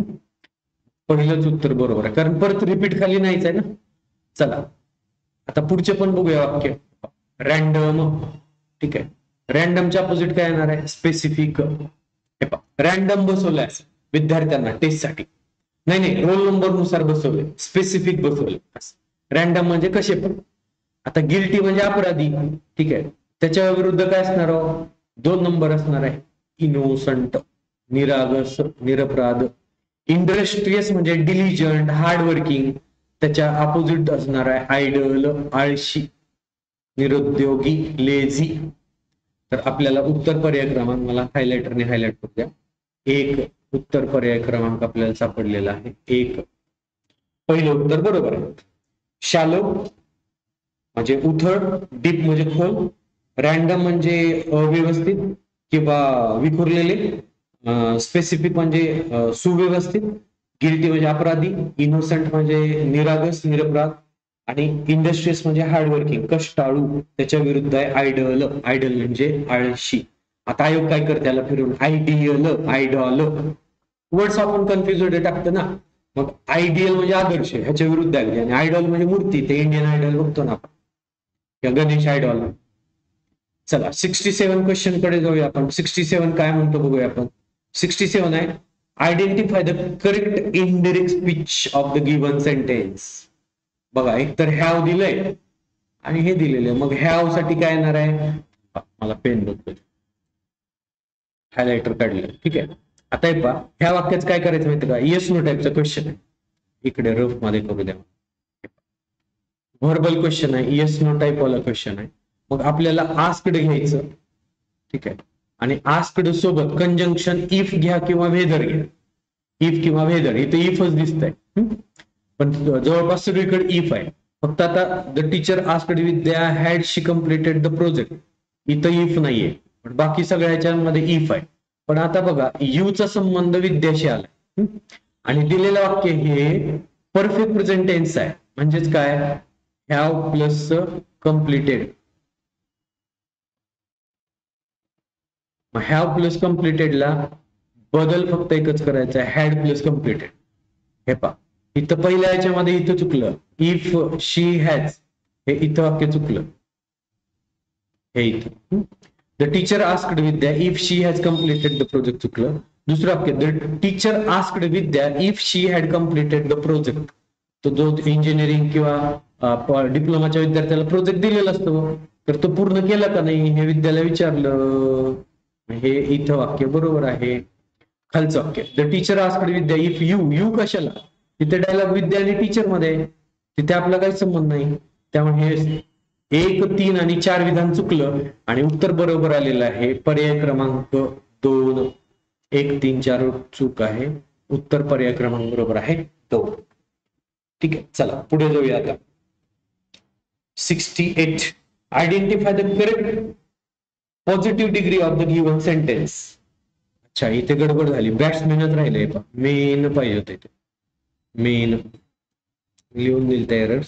पहिलंच उत्तर बरोबर आहे, कारण परत रिपीट खाली नाहीच आहे ना. चला आता पुढचे पण बघूया वाक्य. रॅन्डम. ठीक आहे. रॅन्डमच्या अपोजिट काय येणार आहे? स्पेसिफिक. रॅन्डम बसवलाय विद्यार्थ्यांना टेस्टसाठी. नाही नाही, रोल नंबर नुसार बसवले, स्पेसिफिक बसवले. रॅन्डम म्हणजे कसे पण. आता गिल्टी म्हणजे अपराधी. ठीक आहे. त्याच्या विरुद्ध काय असणार? दोन नंबर असणार आहे. इनोसंट, निरागस, निरपराध. इंडस्ट्रियस म्हणजे डिलिजंट, हार्ड वर्किंग. त्याच्या अपोजिट असणार आहे आयडल, आळशी, निरुद्योगी, लेझी. तर आपल्याला उत्तर पर्याय क्रमांक, मला हायलाइटरने हायलाइट करू द्या. एक उत्तर पर्याय क्रमांक आपल्याला सापडलेला आहे. एक पहिलं उत्तर बरोबर आहे. शालो म्हणजे उथळ, डीप म्हणजे खोल, रॅन्डम म्हणजे अव्यवस्थित किंवा विखुरलेले, स्पेसिफिक म्हणजे सुव्यवस्थित, गिल्टी म्हणजे अपराधी, इनोसंट म्हणजे निरागस, निरपराध, आणि इंडस्ट्रियस म्हणजे हार्डवर्किंग, कष्टाळू. त्याच्या विरुद्ध आहे आयडल. आयडल म्हणजे आळशी. आता आयोग काय करते त्याला फिरून? Ideal, idol. वर्ड्स आपण कन्फ्युज होते टाकतो ना. मग आयडियल म्हणजे आदर्श, ह्याच्या विरुद्ध आहे. आणि आयडॉल म्हणजे मूर्ती, ते इंडियन आयडॉल बघतो ना आपण, गणेश आयडॉल. चला सिक्स्टी सेव्हन क्वेश्चन कडे जाऊया आपण. सिक्स्टी सेव्हन काय म्हणतो बघूया आपण. सिक्स्टी सेव्हन आहे, identify the correct indirect speech of the given sentence. बघा एक तर हॅव दिलंय आणि हे दिलेलं आहे. मग हॅव साठी काय येणार आहे? मला पेन बघतो, हायलाइटर काढलं. ठीक आहे. आता हे पहा, ह्या वाक्यात काय करायचं माहिती का? येस नो टाईपचा क्वेश्चन आहे. इकडे रफ मध्ये करू द्या. व्हर्बल क्वेश्चन आहे, येस नो टाईप वाला क्वेश्चन आहे. मग आपल्याला आस्क्ड घ्यायचं. ठीक आहे. आणि आस्क्ड सोबत कंजंक्शन इफ घ्या किंवा वेदर घ्या. इफ किंवा वेदर, इथे इफच दिसतंय, पण जवळपास सगळीकडे इफ आहे. फक्त आता the teacher asked Vidya had she completed the project, इथं इफ नाहीये, पण बाकी सगळ्याच्यामध्ये इफ आहे. पण आता बघा, यूचा संबंध विद्याशी आला आणि दिलेलं वाक्य हे परफेक्ट प्रेझेंट टेन्स आहे. म्हणजेच काय? Have plus completed. Have plus कम्प्लिटेडला बदल फक्त एकच करायचा आहे, हॅड प्लस कम्प्लिटेड. हे पहा, इथं पहिल्या याच्यामध्ये इथं चुकलं, इफ शी हॅज, हे इथं वाक्य चुकलं. हे इथं the teacher asked Vidya if she has completed the project चुकलं. दुसरं वाक्य, the teacher asked Vidya if she had completed the project. तो जो इंजिनिअरिंग किंवा डिप्लोमाच्या विद्यार्थ्याला प्रोजेक्ट दिलेला असतो, तर तो पूर्ण केला का नाही हे विद्याला विचारलं. हे इथं वाक्य बरोबर आहे. खालचं वाक्य, the teacher asked Vidya if you, you कशाला? तिथे डायलॉग विद्या आणि टीचर मध्ये, तिथे आपला काही संबंध नाही. त्यामुळे हे एक, तीन आणि चार विधान चुकलं आणि उत्तर बरोबर आलेलं आहे पर्याय क्रमांक दोन. एक, तीन, चार चूक आहे. उत्तर पर्याय क्रमांक बरोबर आहे दोन. ठीक आहे. चला पुढे जाऊया आता. Sixty eight, identify the correct positive degree of the given sentence. अच्छा, इथे गडबड झाली, बॅट्समॅनच राहिले. मेन पाहिजे होते, मेन लिहून दिल त्या एरर्स.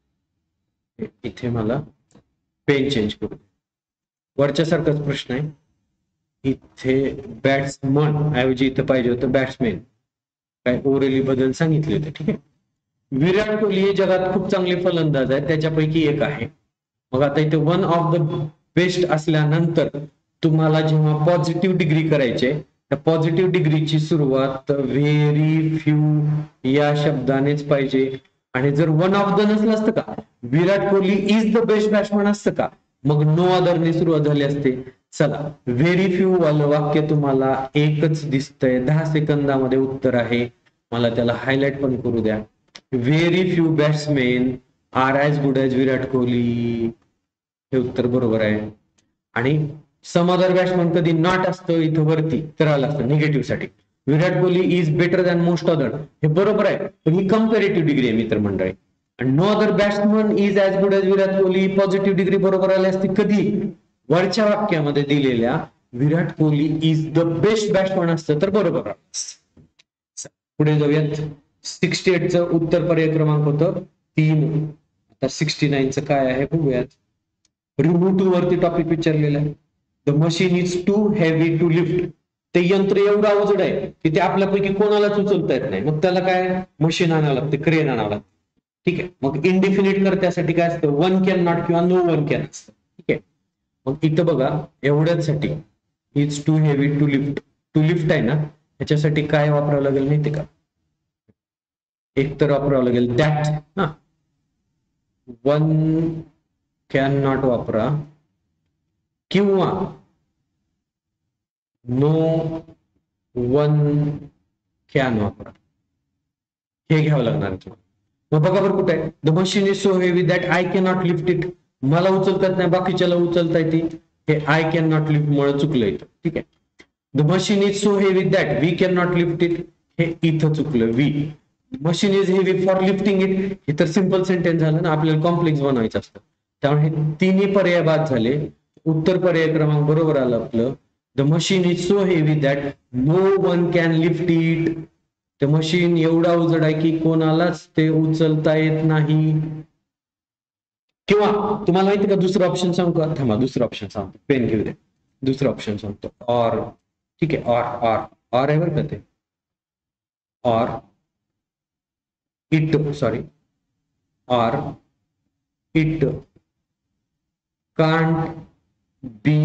इथे मला पेन चेंज करू. वरच्या सारखाच प्रश्न आहे. इथे बॅट्समन ऐवजी इथं पाहिजे होतं बॅट्समॅन. काय ओरली बदल सांगितले होते. ठीक आहे. विराट कोहली हे जगात खूप चांगले फलंदाज आहे, त्याच्यापैकी एक आहे. मग आता इथे वन ऑफ द बेस्ट असल्यानंतर तुम्हाला जेव्हा पॉझिटिव्ह डिग्री करायचे, त्या पॉझिटिव्ह डिग्रीची सुरुवात व्हेरी फ्यू या शब्दानेच पाहिजे. आणि जर वन ऑफ द नसलं असतं का, Virat Kohli is the best batsman असतं का, मग नो अदरने सुरुवात झाली असते. चला, व्हेरी फ्यू वालं वाक्य तुम्हाला एकच दिसतंय. दहा सेकंदामध्ये उत्तर आहे. मला त्याला हायलाइट पण करू द्या. Very few batsmen are as good as Virat Kohli, हे उत्तर बरोबर आहे. आणि सम अदर बॅट्समन कधी नॉट असतं, इथं वरती तर आलं असतं निगेटिव्ह साठी. Virat Kohli is better than most other, हे बरोबर आहे, पण ही कंपॅरेटिव्ह डिग्री आहे मित्र मंडळी. आणि no other batsman is as good as Virat Kohli, positive degree बरोबर आली असती कधी, वरच्या वाक्यामध्ये दिलेल्या Virat Kohli is the best batsman असतं तर बरोबर आहे. पुढे जाऊयात. सिक्स्टी एटचं उत्तर पर्याय क्रमांक होतं तीन. आता सिक्स्टी नाईनचं काय आहे बघूयात. रिव्ह्यू टू वरती टॉपिक विचारलेला आहे. The machine is too heavy to lift. ते यंत्र एवढं अवजड आहे की ते आपल्यापैकी कोणालाच उचलता येत नाही. मग त्याला काय मशीन आणावं लागते, क्रेन आणावं लागते. ठीक आहे. मग इनडिफिनिट करण्यासाठी काय असतं, वन कॅन नॉट किंवा नो वन कॅन असतं. ठीक आहे. मग इथं बघा एवढ्यासाठी is too heavy to lift. To lift आहे ना, ह्याच्यासाठी काय वापरावं लागेल माहिती का? एक तर वापरावं लागेल दॅट. हा, वन कॅन नॉट वापरा किंवा नो वन कॅन वापरा. हे घ्यावं लागणार आहे तुम्हाला. मग बघा बरं कुठे आहे. The machine is so heavy that I can not lift it. मला उचलता येत नाही, बाकीच्याला उचलता येते. हे आय कॅन नॉट लिफ्ट मुळे चुकलं इथं. ठीक आहे. The machine is so heavy that we can not lift it. हे इथं चुकलं. We machine is heavy for lifting it. हे तर सिम्पल सेंटेन्स झालं ना, आपल्याला कॉम्प्लेक्स बनवायचं असतं. त्यामुळे हे तिन्ही पर्याय बाद झाले. उत्तर पर्याय क्रमांक बरोबर आलं आपलं. The machine is so heavy that no one can lift it. ते मशीन एवढा अवजड आहे की कोणालाच ते उचलता येत नाही. किंवा तुम्हाला माहिती का दुसरं ऑप्शन सांगू का? थांबा, दुसरं ऑप्शन सांगतो, पेन घेऊ दे. दुसरं ऑप्शन सांगतो, ऑर. ठीक आहे. ऑर ऑर ऑर आहे बरं का ते. Or it, sorry, or it can't be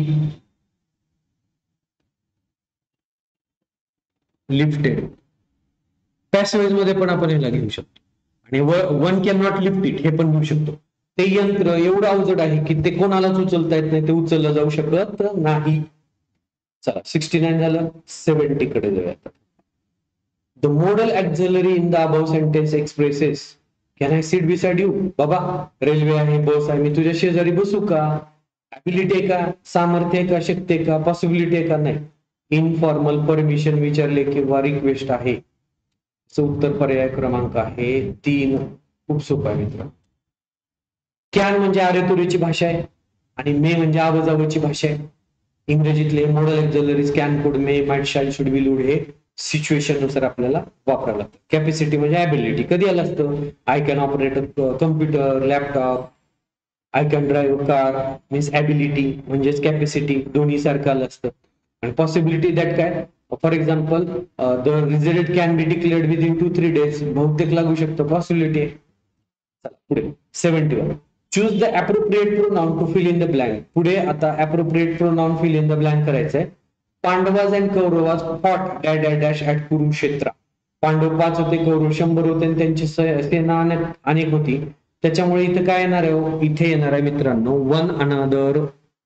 lifted. Passage मध्ये पण आपण ह्याला घेऊ शकतो. आणि one can not lift it हे पण घेऊ शकतो. ते यंत्र एवढं अवजड आहे की ते कोणालाच उचलता येत नाही, ते उचललं जाऊ शकत नाही. चला, सिक्स्टी नाईन झालं. सेव्हन्टी कडे जाऊया. The modal auxiliary in the above sentence expresses. Can I sit beside you. बाबा रेल्वे आहे, बस आहे, मी तुझ्या शेजारी बसू का? ऍबिलिटी आहे का, सामर्थ्य आहे का, शक्ती आहे का, पॉसिबिलिटी आहे का? नाही. इनफॉर्मल परमिशन विचारले किंवा रिक्वेस्ट आहे. उत्तर पर्याय क्रमांक आहे तीन. खूप सोपा आहे मित्र. कॅन म्हणजे अरेतुरीची भाषा आहे आणि मे म्हणजे आवाजावरची भाषा आहे. इंग्रजीतले model auxiliaries can, could, may, might, shall, should, will, would हे सिच्युएशन नुसार आपल्याला वापरावं लागतं. कॅपॅसिटी म्हणजे ऍबिलिटी. कधी आलं असतं, I can operate computer, laptop, I can drive car means ability म्हणजेच कॅपॅसिटी, दोन्ही सारखं आलं असतं. आणि पॉसिबिलिटी दॅट काय, for example the result can be declared within two three days. बहुतेक लागू शकतं, पॉसिबिलिटी आहे. पुढे seventy one. Choose the appropriate pronoun to fill in the blank. पुढे आता appropriate pronoun fill in the blank करायचंय. Pandavas and Kauravas fought dash dash dash at Kurukshetra. Pandava पाच होते, कौरव शंभर होते आणि त्यांची सेना अनेक होती. त्याच्यामुळे इथे काय येणार आहे, इथे येणार आहे मित्रांनो वन अनदर.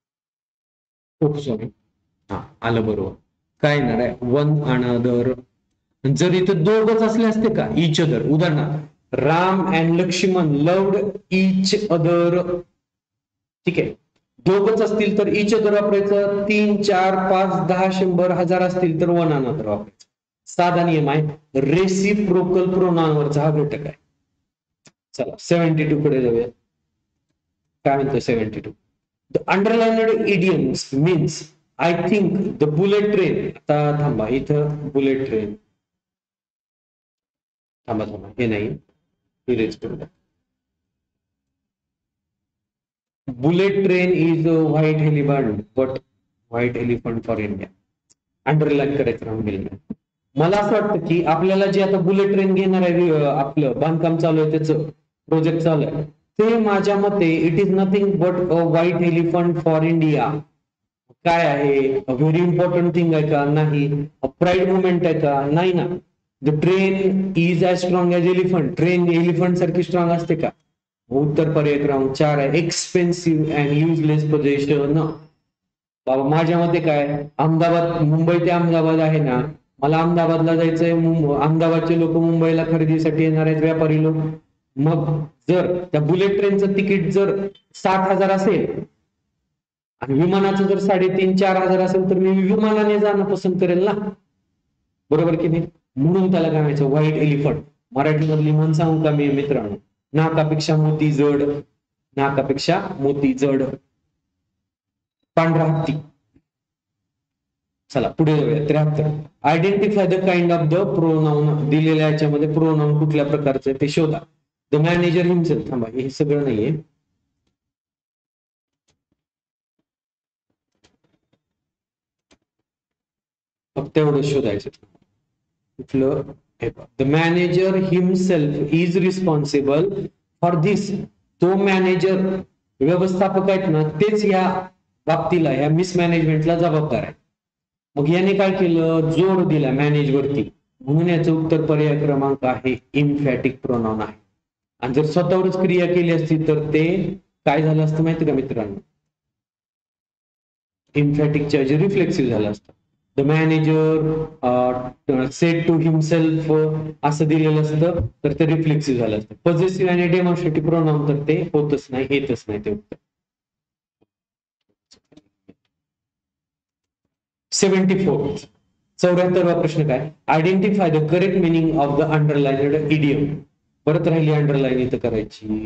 सॉरी, हा आलं बरोबर. काय येणार आहे, वन अनदर. जर इथं दोघच असले असते का, इच अदर. उदाहरणार्थ Ram and Lakshman loved each other. ठीक आहे. दोघच असतील तर इच अदर वापरायचं. तीन, चार, पाच, दहा, शंभर, हजार असतील तर वन अनदर वापरायचं. साधा नियम आहे. रेसिप्रोकल प्रोनाउनवरचा हा घटक आहे. चला सेव्हन्टी टू कडे जाऊया. काय म्हणतो seventy two. The underlined idioms means I think the bullet train. आता थांबा, इथं बुलेट ट्रेन. थांबा थांबा, हे नाही, इरेज करूया. Bullet train is white elephant but white elephant for India. Underline करायचं राहून गेलं. मला असं वाटतं की आपल्याला जे आता बुलेट ट्रेन घेणार आहे, आपलं बांधकाम चालू आहे, त्याचं प्रोजेक्ट चालू आहे, ते माझ्या मते it is nothing but a white elephant for India. काय आहे, व्हेरी इम्पॉर्टंट थिंग आहे का? नाही. प्राईड मुवमेंट आहे का? नाही ना. The train is as strong as elephant. Train elephant सारखी स्ट्रॉंग असते का? उत्तर पर्याय क्रमांक चार आहे. Expensive and useless position. बाबा माझ्या मते काय, अहमदाबाद, मुंबई ते अहमदाबाद आहे ना, मला अहमदाबादला जायचंय. अहमदाबादचे लोक मुंबईला खरेदीसाठी येणार आहेत, व्यापारी लोक. मग जर त्या बुलेट ट्रेनचं तिकीट जर साठ हजार असेल आणि विमानाचं जर साडेतीन चार हजार असेल तर मी विमानाने जाणं पसंत करेल ना, बरोबर की नाही? म्हणून त्याला काय म्हणायचं, व्हाईट एलिफंट. मराठीमधली म्हण सांगू का मी मित्रांनो, नाकापेक्षा मोती जड. नाकापेक्षा मोती जड. पांढरा हत्ती. चला पुढे जाऊया. त्र्याहत्तर. Identify the kind of the pronoun. दिलेल्या याच्यामध्ये प्रोनाउन कुठल्या प्रकारचं आहे ते शोधा. The manager himself. थांबा, हे सगळं नाहीये. फक्त एवढं शोधायचं. कुठलं? The manager himself is responsible for this. तो मॅनेजर, व्यवस्थापक आहेत ना, तेच या बाबतीला, या मिसमॅनेजमेंटला जबाबदार आहे. मग याने काय केलं? जोर दिला मॅनेज वरती, म्हणून याचं उत्तर पर्याय क्रमांक आहे इम्फॅटिक प्रोनाउन आहे. आणि जर स्वतःवरच क्रिया केली असती तर ते काय झालं असतं माहिती का मित्रांनो? इम्फॅटिकच्या ऐवजी रिफ्लेक्सिव्ह झालं असतं. The manager said to himself असं दिलेलं असतं तर ते रिफ्लेक्सिव्ह झालं असतं. पॉझिटिव्ह आणि डेमॉन्स्ट्रेटिव्ह प्रोनाउन तर ते होतच नाही, येतच नाही ते उत्तर. Seventy fourth. चौऱ्याहत्तरवा प्रश्न काय? Identify the correct meaning of the underlined idiom. परत राहिली अंडरलाईन इथं करायची.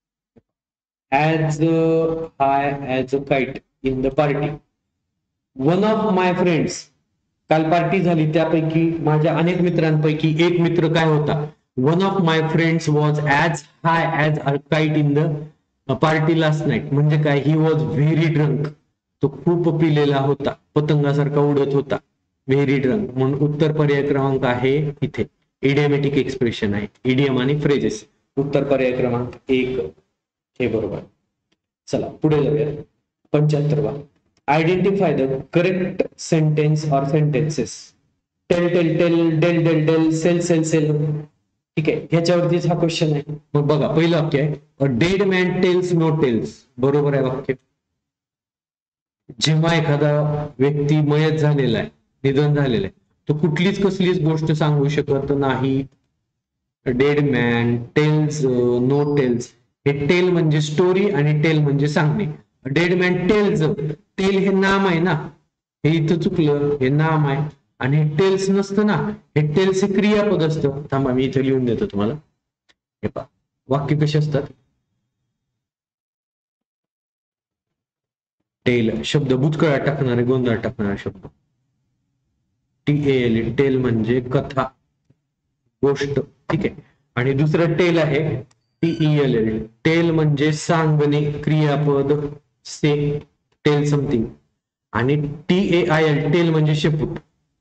As high as a kite in the party. One of my friends. काल पार्टी झाली, त्यापैकी माझ्या अनेक मित्रांपैकी एक मित्र काय होता? One of my friends was as high as a kite in the party last night. म्हणजे काय? He was very drunk. तो खूप पिलेला होता, पतंगासारखा उडत होता. Very drunk. म्हणून उत्तर पर्याय क्रमांक आहे इथे. इडियमॅटिक एक्सप्रेशन आहे, इडियम आणि फ्रेजेस. उत्तर पर्याय क्रमांक एक हे बरोबर. चला पुढे जाऊया. पंच्याहत्तरवा. Identify the correct sentence or sentences. Tell tell tell, dell dell dell, sell sell sell. ठीक आहे, ह्याच्यावरतीच हा क्वेश्चन आहे. मग बघा, पहिलं वाक्य आहे a dead man tells no tales. बरोबर आहे वाक्य. जेव्हा एखादा व्यक्ती मयत झालेला आहे, निधन झालेलं आहे, तो कुठलीच कसलीच गोष्ट सांगू शकत नाही. Dead man tells no tales. हे टेल म्हणजे स्टोरी आणि टेल म्हणजे सांगणे. Dead man tails. टेल हे नाम आहे ना, हे इथं चुकलं, हे नाम आहे. आणि टेल्स नसतं ना, हे टेल्स हे क्रियापद असतं. थांबा, मी इथं लिहून देतो तुम्हाला. हे पहा, वाक्य कसे असतात. टेल शब्द भूतकाळात टाकणारे, गोंधळ टाकणारा शब्द. T L. टेल म्हणजे कथा, गोष्ट. ठीक आहे. आणि दुसरं टेल आहे टीईएल. टेल म्हणजे सांगणे, क्रियापद. Say, tell something. आणि T A I L, tail म्हणजे शेपूट.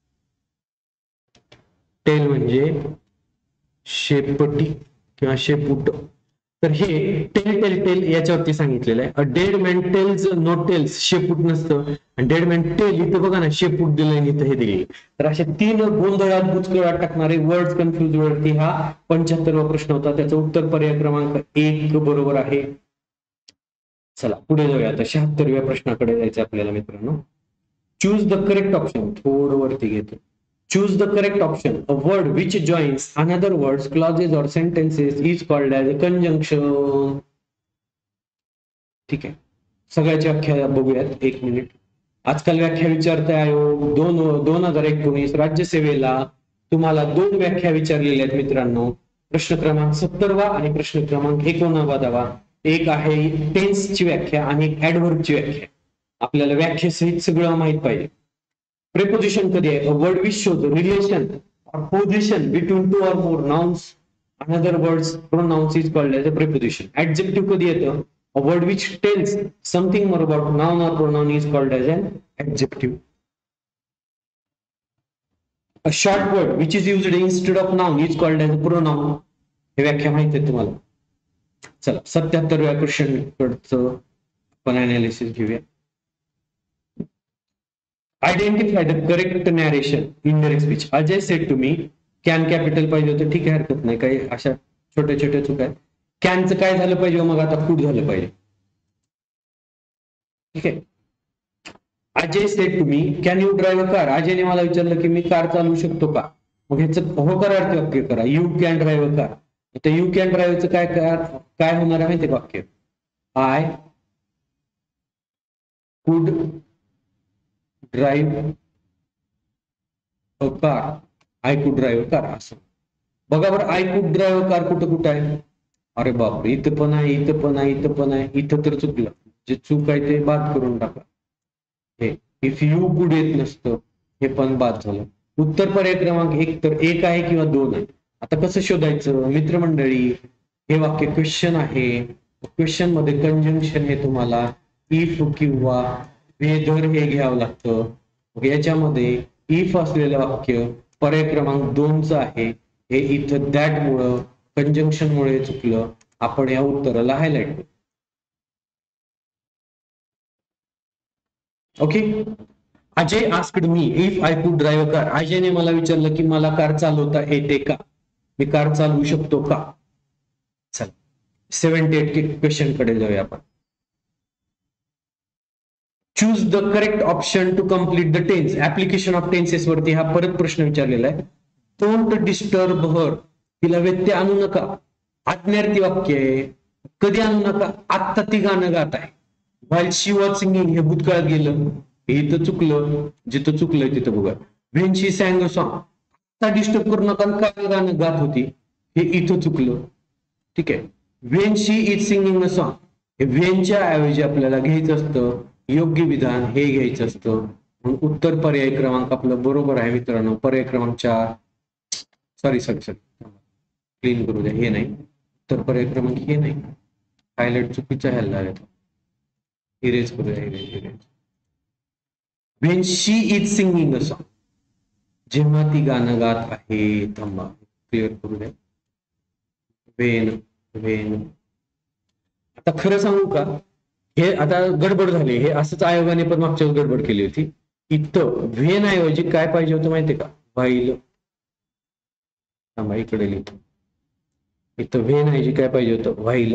टेल म्हणजे शेपटी किंवा शेपूट. तर हे टेल टेल टेल याच्यावरती सांगितलेलं आहे. A dead man tells no tales. शेपूट नसतं. आणि डेड मॅन टेल इथं बघा ना, शेपूट दिलंय, इथं हे दिले. तर असे तीन गोंधळात बुचकळात टाकणारे वर्ड कन्फ्युज वरती हा पंच्याहत्तरवा प्रश्न होता. त्याचं उत्तर पर्याय क्रमांक एक बरोबर आहे. चला पुढे जाऊया. आता शहात्तरव्या प्रश्नाकडे जायचं आपल्याला मित्रांनो. Choose the correct option. थोडं वरती घेतो. Choose the correct option. A word which joins another words, clauses or sentences is called as a conjunction. ठीक आहे, सगळ्याची व्याख्या बघूयात. एक मिनिट. आजकाल व्याख्या विचारते आयोग. दोन दोन हजार एकोणीस राज्यसेवेला तुम्हाला दोन व्याख्या विचारलेल्या आहेत मित्रांनो. प्रश्न क्रमांक सत्तरवा आणि प्रश्न क्रमांक एकोणनव्वदावा. एक आहे टेन्सची व्याख्या आणि एक ऍडव्हर्बची व्याख्या. आपल्याला व्याख्येसहित सगळं माहित पाहिजे. Preposition कधी आहे? A word which shows relation or position between two or more nouns, another words pronouns is called as a preposition. Adjective कधी येतं? A word which tells something more about noun or pronoun is called as an adjective. A short word which is used instead of noun is called as a pronoun. हे व्याख्या माहिती आहे तुम्हाला. चला सत्याहत्तरव्या question कडचं आपण analysis घेऊया. Identify the correct narration in direct speech. Ajay said to me, can capital पाहिजे होतं, ठीक आहे, हरकत नाही, काही अशा छोट्या छोट्या चुका आहेत. कॅनचं काय झालं पाहिजे, मग आता कुड झालं पाहिजे. ठीक आहे. Ajay said to me, can you drive a car. अजयने मला विचारलं की मी कार चालवू शकतो का. मग ह्याचं हो करार्थी वाक्य करा. You can drive a car. आता यू कॅन ड्राईव्हचं काय काय होणार आहे माहिती वाक्य. I could drive a car. I could drive a car असं. बघा बरं, I could drive a car कुठं कुठं आहे. अरे बापरे, इथं पण आहे, इथं पण आहे, इथं पण आहे. इथं तर चुकलं. जे चूक आहे ते बाद करून टाका. हे इफ यू कुड येत नसतं हे पण बाद झालं. उत्तर पर्याय क्रमांक एक तर एक आहे किंवा दोन आहे. आता कसं शोधायचं मित्रमंडळी, हे वाक्य क्वेश्चन आहे. क्वेश्चन मध्ये कंजंक्शन हे तुम्हाला इफ किंवा वेदर हे घ्यावं लागतं. याच्यामध्ये इफ असलेलं वाक्य पर्याय क्रमांक दोनचं आहे. हे इथं दॅट मुळे कंजंक्शन मुळे चुकलं. आपण या उत्तराला हायलाइट करू. Okay. Ajay asked me if I could drive a car. अजयने मला विचारलं की मला कार चालवता येते का, मी कार चालवू शकतो का. चल सेव्हन्टी एट क्वेश्चन कडे जाऊया आपण. Choose the correct option to complete the tense. Application of tenses वरती हा परत प्रश्न विचारलेला आहे. डोंट डिस्टर्ब हर, तिला व्यत्यय आणू नका. आज्ञार्थी वाक्य आहे. कधी आणू नका, आत्ता ती गाणं गात आहे. व्हाईल शी वॉज सिंगिंग हे भूतकाळात गेलं, हे इथं चुकलं. जिथं चुकलंय तिथं बघा. When she sang a song, आता डिस्टर्ब करू नका, काय गाणं गात होती हे इथं चुकलं. ठीक आहे. When she is singing a song, हे व्हेनच्या ऐवजी आपल्याला घ्यायचं असतं योग्य विधान, हे घ्यायचं असतं. म्हणून उत्तर पर्याय क्रमांक आपलं बरोबर आहे मित्रांनो. पर्याय क्रमांक चार, सॉरी सॉरी सॉरी क्लीन करू द्या, हे नाही. उत्तर पर्याय क्रमांक हे नाही, हायलाइट चुकीचा ह्याला आहे. इरेज करू द्या, erase erase. When she is singing a song, जेव्हा ती गाणं गात आहे. थांबा क्लिअर करू द्या. वेन वेन आता खरं सांगू का, हे आता गडबड झाली. हे असंच आयोगाने पण मागच्या गडबड केली होती. इथं व्हेन ऐवजी काय पाहिजे होतं माहितीये का, व्हाईल. थांबा इकडे लिहितो. इथं व्हेन ऐवजी काय पाहिजे होतं, व्हाईल.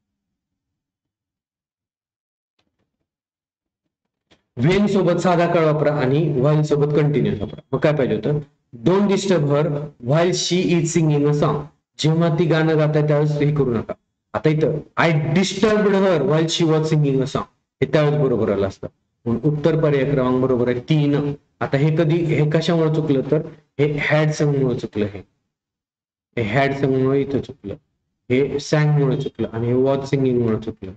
व्हेन सोबत साधा काळ वापरा आणि व्हाईल सोबत कंटिन्युअस वापरा. मग काय पाहिजे होतं, don't disturb her while she is singing a song, जेव्हा ती गाणं गात आहे त्यावेळेस हे करू नका. आता इथं I disturbed her while she was singing a song, हे त्यावेळेस बरोबर आलं असतं. म्हणून उत्तर पर्याय क्रमांक बरोबर आहे तीन. आता हे कधी हे कशामुळे चुकलं तर हे हॅड संगमुळे चुकलं. हे हॅड संगमुळे इथं चुकलं, हे सॅंग मुळे चुकलं आणि हे वॉज सिंगिंग मुळे चुकलं.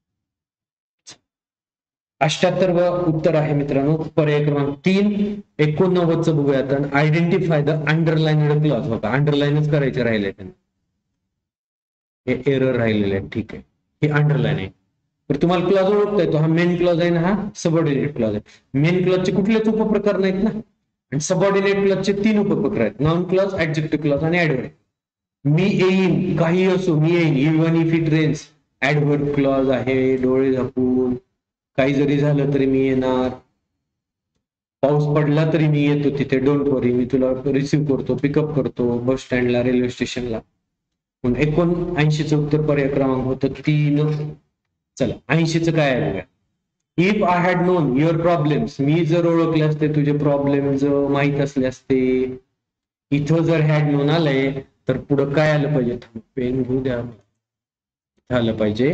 अठ्याहत्तर व उत्तर आहे मित्रांनो पर्याय क्रमांक तीन. एकोणनव्वदचं बघूयात. Identify the underline clause. बघा अंडरलाईनच करायचे राहिले त्यांना, हे एरर राहिलेले आहे. ठीक आहे, हे अंडरलाईन आहे. तर तुम्हाला क्लॉज ओळखता येतो, हा मेन क्लॉज आहे ना, हा सबऑर्डिनेट क्लॉज आहे. मेन क्लॉजचे कुठलेच उपप्रकार नाहीत ना, आणि सबऑर्डिनेट क्लॉजचे तीन उपप्रकार आहेत, नाउन क्लॉज, ऍडजेक्टिव्ह क्लॉज आणि ऍडव्हर्ब. मी येईन, काही असो मी येईन, even if it rains, adverb clause आहे. डोळे झाकून काही जरी झालं तरी मी येणार. पाऊस पडला तरी मी येतो तिथे, डोंट वरी, मी तुला रिसिव्ह करतो, पिकअप करतो बस स्टँडला, रेल्वे स्टेशनला. म्हणून एकोणऐंशीचं उत्तर पर्याय क्रमांक होतं तीन. चला ऐंशीचं काय आहे बघा. If I had known your problems, मी जर ओळखले असते तुझे प्रॉब्लेम जर माहित असले असते. इथं जर हॅड नोन आलंय तर पुढं काय आलं पाहिजे, पेन घेऊ द्या, आलं पाहिजे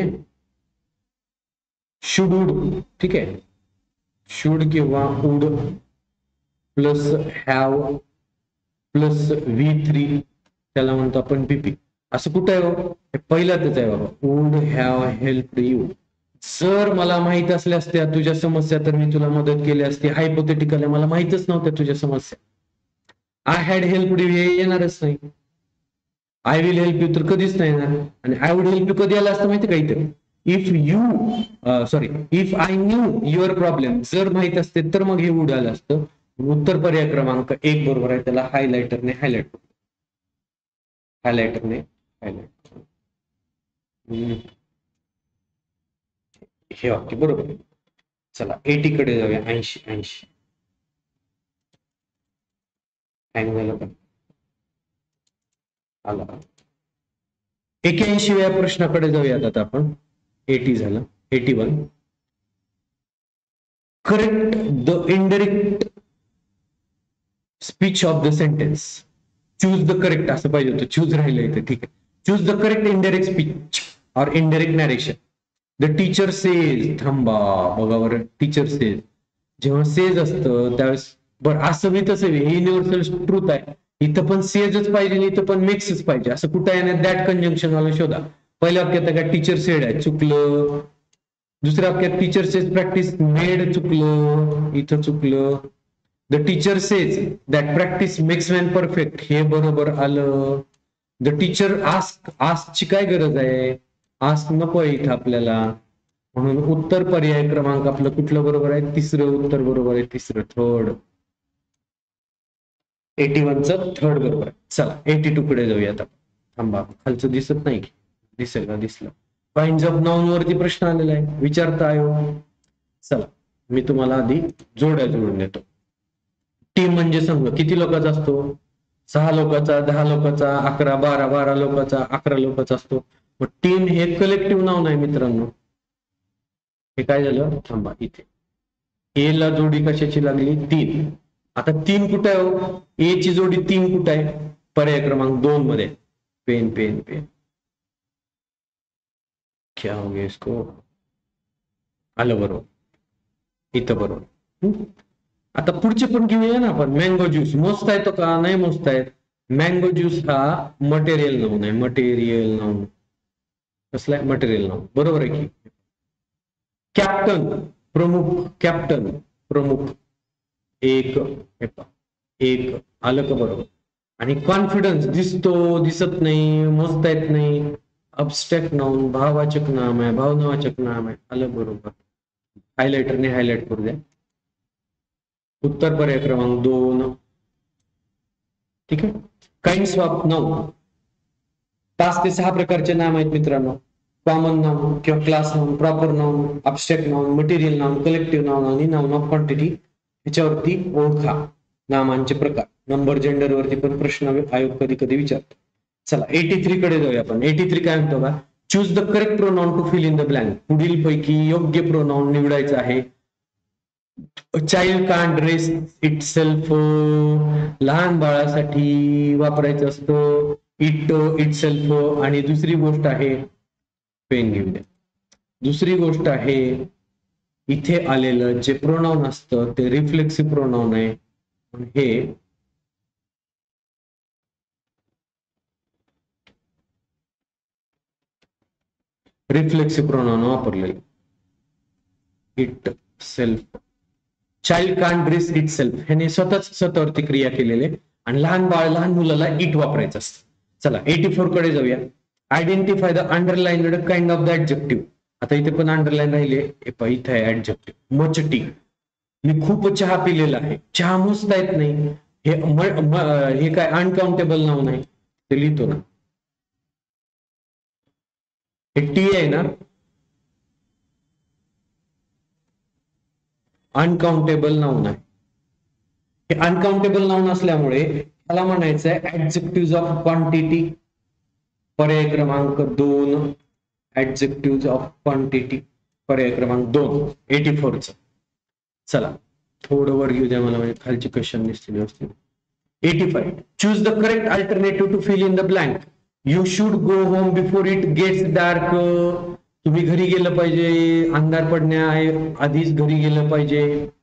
शुड वुड. ठीक आहे, शुड किंवा would plus have plus V three, त्याला म्हणतो आपण पीपी. असं कुठं आहे हो, पहिल्यातच आहे बाबा. Would have help you. जर मला माहित असल्या असत्या तुझ्या समस्या तर मी तुला मदत केली असती. हायपोथेटिकल आहे, मला माहितच नव्हत्या तुझ्या समस्या. आय हॅड हेल्प यू हे येणारच नाही. आय विल हेल्प यू तर कधीच नाही येणार. आणि आय वुड हेल्प यू कधी आला असतं माहिती का, इथे if you sorry if I knew your problem, जर माहित असते तर मग हे वुड आलं असतं. उत्तर पर्याय क्रमांक एक बरोबर आहे. त्याला हायलाइटरने हायलाइट हायलाइटरने हायलाइट हे वाक्य बरोबर आहे. चला एटी कडे जाऊया. ऐंशी ऐंशी हँग झालं पण आला. एक्याऐंशी व्या प्रश्नाकडे जाऊयात आता आपण. एटी झालं, eighty one. Correct the indirect speech of the sentence. Choose the correct असं पाहिजे होतं, चूज राहिलं इथे. ठीक आहे, choose the correct indirect speech or indirect narration. The teacher says, थांबा बघा बरं, टीचर सेज जेव्हा सेज असतं त्यावेळेस बरं असं बी तसं बी, हे युनिव्हर्सल ट्रूथ आहे. इथं पण सेजच पाहिजे, इथं पण मेक्सच पाहिजे. असं कुठं आहे ना, दॅट कंजंक्शन वाला शोधा. पहिल्या वाक्यात का टीचर सेड आहे, चुकलं. दुसऱ्या वाक्यात टीचर सेज प्रॅक्टिस मेड चुकलं, इथं चुकलं. The teacher says that practice makes man perfect, हे बरोबर आलं. द टीचर आस्क, आस्कची काय गरज आहे, आस्क नको आहे इथं आपल्याला, म्हणून उत्तर पर्याय क्रमांक आपलं कुठलं बरोबर आहे, तिसरं उत्तर बरोबर आहे, तिसरं थर्ड. एटी वनचं थर्ड बरोबर आहे. चला एटी टू कडे जाऊयात आपण. थांबा, खालचं दिसत नाही, दिसेल का, दिसलं. काइंड्स ऑफ नाउन वरती प्रश्न आलेला आहे, विचारता आयोग. चला मी तुम्हाला आधी जोड्या जोडून देतो. टीम म्हणजे संघ किती लोकांचा असतो, सहा लोकांचा, दहा लोकांचा, अकरा, बारा, बारा लोकांचा, अकरा लोकांचा असतो. मग टीम हे कलेक्टिव्ह नाउन आहे मित्रांनो. हे काय झालं, थांबा, इथे ए ला जोडी कशाची लागली, तीन. आता तीन कुठे आहे, ए ची जोडी तीन कुठे आहे, पर्याय क्रमांक दोन मध्ये. पेन पेन पेन क्या हो गया इसको, आलं बरोबर, इथं बरोबर. आता पुढचे पण घेऊया ना आपण. मँगो ज्यूस मोजता येतो का, नाही मोजता येत. मँगो ज्यूस हा मटेरियल नाउन आहे, मटेरियल नाउन. कसला आहे, मटेरियल नाउन, बरोबर आहे की. कॅप्टन प्रमुख, कॅप्टन प्रमुख, एक, एक आलं का बरोबर. आणि कॉन्फिडन्स दिसतो, दिसत नाही, मोजता येत नाही, अबस्ट्रॅक्ट नाउन, भाववाचक नाम आहे, भावनावाचक नाम आहे, आलं बरोबर. हायलाइटरने हायलाइट करू द्या. उत्तर पर्याय क्रमांक दोन. ठीक आहे. काइंड्स ऑफ नाउन, पाच ते सहा प्रकारचे नाम आहेत मित्रांनो. कॉमन नाउन किंवा class noun, proper noun, abstract noun, material noun, collective noun आणि नाउन ऑफ क्वांटिटी. ह्याच्यावरती ओळखा नामांचे प्रकार. नंबर जेंडर वरती पण प्रश्न आयोग कधी कधी विचारतो. चला एटी थ्री कडे जाऊया आपण. एटी थ्री काय म्हणतो का, choose the correct pronoun to fill in the blank. पुढील पैकी योग्य प्रोनाउन निवडायचं आहे. Child can't dress itself, लहान बाळासाठी वापरायचं असतं इट, इट सेल्फ. आणि दुसरी गोष्ट आहे, पेन घेऊन द्या. दुसरी गोष्ट आहे, इथे आलेलं जे प्रोनाउन असतं ते रिफ्लेक्सिव्ह प्रोनाउन आहे. हे रिफ्लेक्सिव्ह प्रोनाउन वापरलेलं. Itself, child can't dress itself, ह्याने स्वतःच स्वतःवरती क्रिया केलेले. आणि लहान बाळ, लहान मुलाला इट वापरायचं असतं. चला एटी फोर कडे जाऊया. Identify the underlined kind of the adjective. आता इथे पण अंडरलाईन राहिले, इथे आहे ऍडजेक्टिव्ह. मचटी, मी खूप चहा पिलेला आहे, चहा मोजता येत नाही, हे हे काय अनकाउंटेबल नाउन आहे, ते लिहितो ना. हे टी आहे ना, अनकाउंटेबल नाउन आहे. हे अनकाउंटेबल नाउन असल्यामुळे त्याला म्हणायचं आहे ऍडजेक्टिव्ह ऑफ क्वांटिटी. पर्याय क्रमांक दोन, ऍडजेक्टिव्ह ऑफ क्वांटिटी, पर्याय क्रमांक दोन, एटी फोरच. चला थोडं वर घेऊ द्या मला, म्हणजे खालची क्वेश्चन दिसतील व्यवस्थित. Eighty five, choose the correct alternative to fill in the blank. You should go home before it gets dark. तुम्ही घरी गेलं पाहिजे, अंधार पडण्या आधीच घरी गेलं पाहिजे.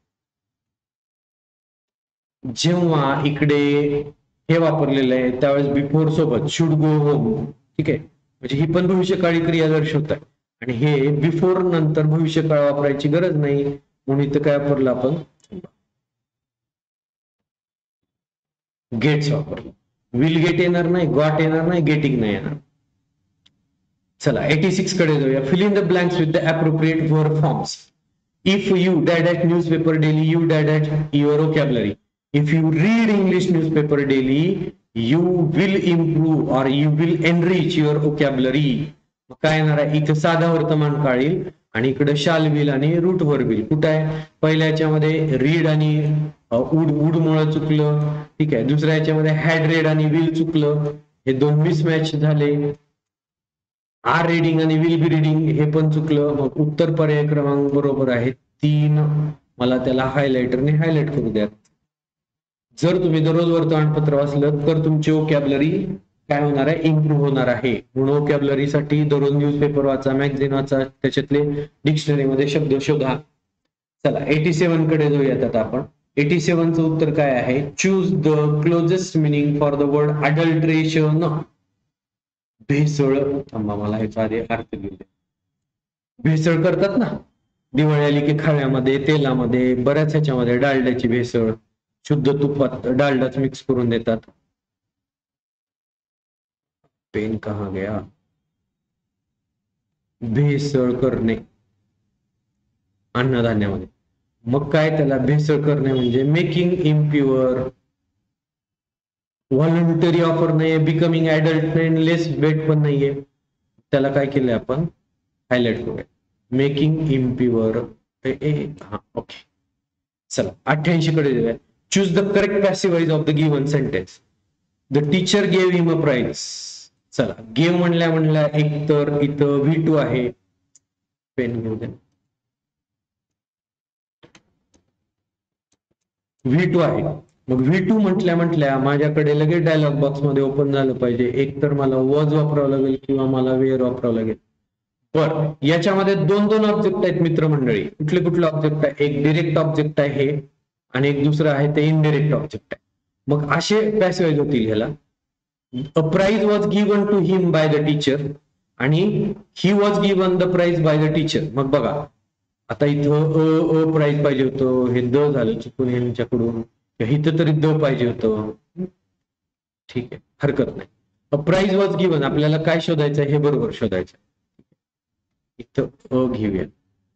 जेव्हा इकडे हे वापरलेलं आहे त्यावेळेस बिफोर सोबत शुड गो होम. ठीक आहे, म्हणजे ही पण भविष्यकाळी क्रिया दर्शवत आहे. आणि हे बिफोर नंतर भविष्यकाळ वापरायची गरज नाही, म्हणून इथं काय वापरलं आपण, गेट्स वापरलं. विल गेट येणार नाही, गॉट येणार नाही, गेटिंग नाही येणार. चला एटी सिक्स कडे जाऊया. Fill in the blanks with the appropriate verb forms. If you dad at newspaper daily, you dad at your vocabulary. If you read English newspaper daily, you will improve or you will enrich your vocabulary. काय येणार आहे, इथं साधा वर्तमान काळील आणि इकडे shall will आणि route वर्बिल. कुठं आहे, पहिल्या याच्यामध्ये रीड आणि उड उड मुळे चुकलं. ठीक आहे, दुसऱ्या याच्यामध्ये हॅड रेड आणि विल चुकलं, हे दोन मिस मॅच झाले. आर रीडिंग आणि विल बी रीडिंग हे पण चुकलं. मग उत्तर पर्याय क्रमांक बरोबर आहे तीन. मला त्याला हायलाइटरने हायलाइट करू द्या. जर तुम्ही दररोज वर्तमानपत्र वाचलं तर तुमची वोकॅब्युलरी काय होणार आहे, इम्प्रूव्ह होणार आहे. म्हणून वोकॅब्युलरीसाठी दररोज न्यूजपेपर वाचा, मॅगझिन वाचा, त्याच्यातले डिक्शनरीमध्ये शब्द शोधा. चला एटी सेव्हन कडे जाऊयात आता आपण. एटी सेव्हनचं उत्तर काय आहे, choose the closest meaning for the word adulteration. भेसळ, थांबा मला ह्याचा आधी अर्थ लिहू द्या. भेसळ करतात ना, दिवाळी आली की खाव्यामध्ये, तेलामध्ये, बऱ्याच ह्याच्यामध्ये डालड्याची भेसळ, शुद्ध तुपात डालडाच मिक्स करून देतात. पेन कहा गया, भेसळ करणे अन्नधान्यामध्ये. मग काय त्याला भेसळ करणे म्हणजे मेकिंग इम्प्युअर, व्हॉलंटरी ऑफर नाहीये, बिकमिंग ऍडल्ट नाही, लेस वेट पण नाहीये. त्याला काय केलंय आपण, हायलाइट करूया, मेकिंग इम्प्युअर. हा ओके, चला अठ्ठ्याऐंशी कडे जाऊया. Choose the correct passive voice of the given sentence. The teacher gave him a prize. चला गेव म्हणल्या म्हणल्या एक तर इथं व्ही टू आहे, पेन घेऊ द्या, व्ही टू आहे. मग व्ही टू म्हटल्या म्हटल्या माझ्याकडे लगेच डायलॉग बॉक्स मध्ये ओपन झालं पाहिजे, एक तर मला वॉज वापरावं लागेल किंवा मला वेअर वापरावं लागेल. बर, याच्यामध्ये दोन दोन ऑब्जेक्ट आहेत मित्रमंडळी. कुठले कुठले ऑब्जेक्ट आहे, एक डिरेक्ट ऑब्जेक्ट आहे हे, आणि एक दुसरं आहे ते इनडिरेक्ट ऑब्जेक्ट आहे. मग असे पॅसिव्ह होतील ह्याला. A prize was given to him by the teacher आणि he was given the prize by the teacher. मग बघा आता इथं अ अ प्राइज पाहिजे होतं, हे द झालं चुकून यांच्याकडून, इथं तरी द पाहिजे होतं. ठीक आहे, हरकत नाही. अ प्राइज वॉज गिवन, आपल्याला काय शोधायचं हे बरोबर शोधायचं. इथं अ घेऊया,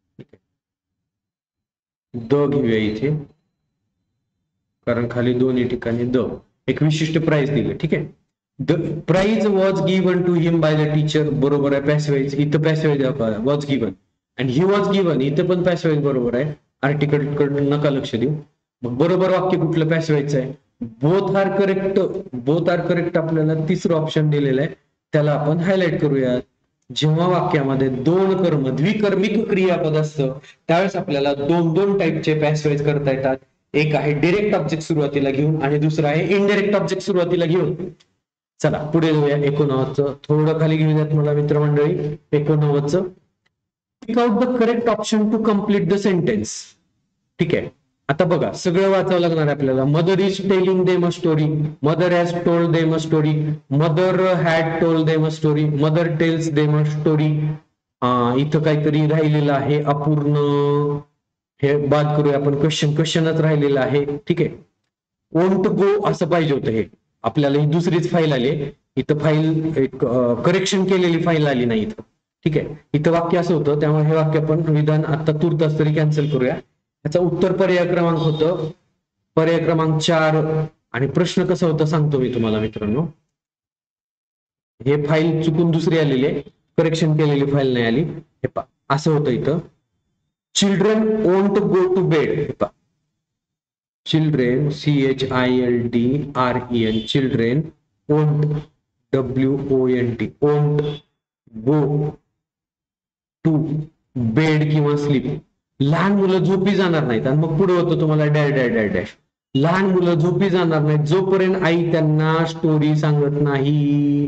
द घेऊया इथे, कारण खाली दोन्ही ठिकाणी द, एक विशिष्ट प्राइस दिले. ठीक आहे, the prize was given to him by the teacher, बरोबर आहे. पॅसिव्ह इथं पॅसिव्ह वॉज गिवन, आणि ही वॉज गिवन इथं पण पॅसिव्ह बरोबर आहे. आर्टिकल कडून नका लक्ष देऊ. मग बरोबर वाक्य कुठलं पॅसिव्ह आहे, both are correct. Both are correct आपल्याला तिसरं ऑप्शन दिलेलं आहे, त्याला आपण हायलाइट करूयात. जेव्हा वाक्यामध्ये दोन कर्म द्विकर्मिक क्रियापद असतं त्यावेळेस आपल्याला दोन दोन टाईपचे पॅसिव्ह करता येतात. एक आहे डिरेक्ट ऑब्जेक्ट सुरुवातीला घेऊन आणि दुसरं आहे इनडिरेक्ट ऑब्जेक्ट सुरुवातीला घेऊन. चला पुढे जाऊया. एकोणनव्वदचं थोडं खाली घेऊयात मला मित्रमंडळी. एकोणनव्वदचं, pick out the correct option to complete the sentence. ठीक आहे, आता बघा सगळं वाचावं लागणार आहे आपल्याला. Mother is telling them a story, mother has told them a story, mother had told them a story, mother tells them a story. इथं काहीतरी राहिलेलं आहे अपूर्ण, हे बाद करूया आपण. क्वेश्चन क्वेश्चनच राहिलेलं आहे. ठीक आहे, वोंट गो असं पाहिजे होतं. हे आपल्याला ही दुसरीच फाईल आली, इथं फाईल एक करेक्शन केलेली फाईल आली नाही इथं. ठीक आहे, इथं वाक्य असं होतं, त्यामुळे हे वाक्य आपण विधान आता तुर्तास तरी कॅन्सल करूया. याचा उत्तर पर्याय क्रमांक होतं पर्याय क्रमांक चार. आणि प्रश्न कसा होता सांगतो मी तुम्हाला मित्रांनो. हे फाईल चुकून दुसरी आलेली आहे, करेक्शन केलेली फाईल नाही आली. हे पा असं होतं इथं, children won't go to bed. हे पा children, C H I L D R E N, children won't, W O N T, won't go to bed किंवा स्लीप. लहान मुलं झोपी जाणार नाहीत. आणि मग पुढे होतं तुम्हाला डॅश डॅश डॅश डॅश. लहान मुलं झोपी जाणार नाहीत जोपर्यंत आई त्यांना स्टोरी सांगत नाही.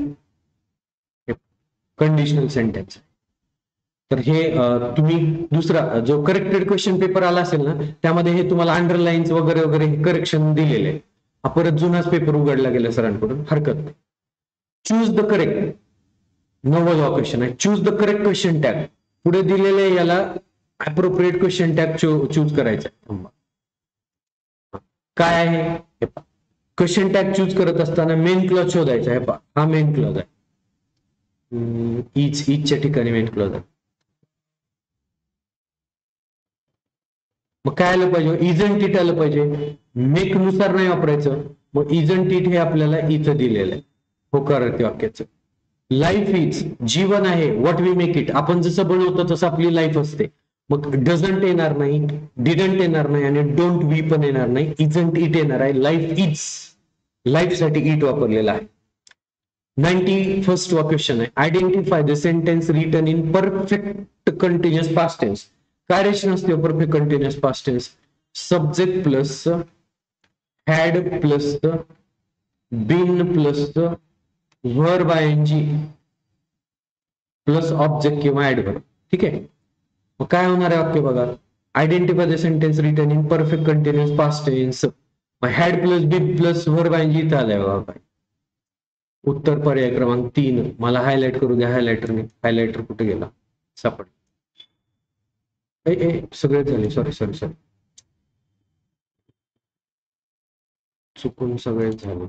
Conditional sentence. तर हे तुम्ही दुसरा जो करेक्टेड क्वेश्चन पेपर आला असेल ना त्यामध्ये हे तुम्हाला अंडरलाईन्स वगैरे वगैरे हे करेक्शन दिलेले आहे. हा परत जुनाच पेपर उघडला गेला सरांकडून, हरकत नाही. चूज द करेक्ट, नव्वदवा क्वेश्चन आहे. Choose the correct question tag. पुढे दिलेले याला अप्रोप्रिएट क्वेश्चन टॅग चूज करायचा. काय आहे, क्वेश्चन टॅग चूज करत असताना मेन क्लॉज शोधायचा. हे पहा, हा मेन क्लॉज आहे. इच इचच्या ठिकाणी मेन क्लॉज आहे. मग काय आलं पाहिजे, इजंट इट आलं पाहिजे. मेक नुसार नाही वापरायचं. मग इजंट इट हे आपल्याला इथं दिलेलं आहे होकारार्थी वाक्याचं. लाईफ इज, जीवन आहे. व्हॉट वी मेक इट, आपण जसं बनवतो तसं आपली लाईफ असते. मग डझंट येणार नाही, डिडंट येणार नाही आणि डोंट वी पण येणार नाही. इजंट इट येणार आहे. लाईफ इज, लाईफ साठी इट वापरलेला आहे. नाईन्टी फर्स्ट वा क्वेश्चन आहे. Identify the sentence written in perfect continuous past tense. काय रेशन असते perfect continuous past tense, subject plus had plus been plus verb ING plus object किंवा ऍडव्हर्ब. ठीक आहे, मग काय होणार आहे वाक्य बघा. Identify the sentence written in perfect continuous past tense. Had plus be plus verb ING इथं आलंय बघा. उत्तर पर्याय क्रमांक तीन. मला हायलाइट करू द्या हायलाइटरने. हायलाइटर कुठे गेला, सापड. ए ए सगळे झाले, सॉरी सॉरी सॉरी, चुकून सगळेच झाले.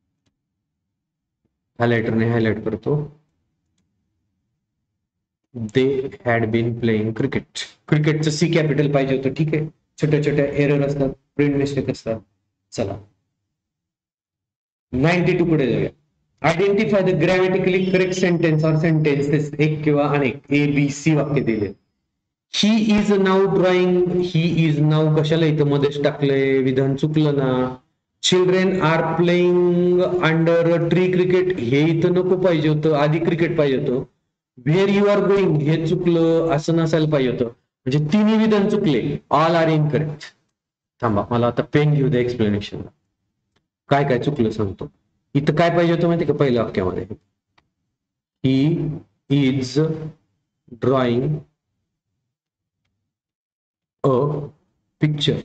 हायलाइटरने हायलाइट करतो. They had been playing cricket. क्रिकेटचं सी कॅपिटल पाहिजे होतं. ठीक आहे, छोट्या छोट्या एरर असतात, प्रिंट मिस्टेक असतात. चला नाईन्टी टू कडे जाऊया. Identify the grammatically correct sentence or sentences. एक किंवा अनेक ए बी सी वाक्य दिले. He is now drawing. He is now कशाला इथं मध्येच टाकलंय, विधान चुकलं ना. Children are playing under tree cricket, हे इथं नको पाहिजे होतं, आधी क्रिकेट पाहिजे होतं. व्हेअर यू आर गोइंग हे चुकलं, असं नसायला पाहिजे होतं. म्हणजे तिन्ही विधान चुकले. All are incorrect. थांबा, मला आता पेन घेऊ द्या एक्सप्लेनेशनला. काय काय चुकलं सांगतो. इथं काय पाहिजे होतं माहिती का पहिल्या वाक्यामध्ये, he is drawing a picture,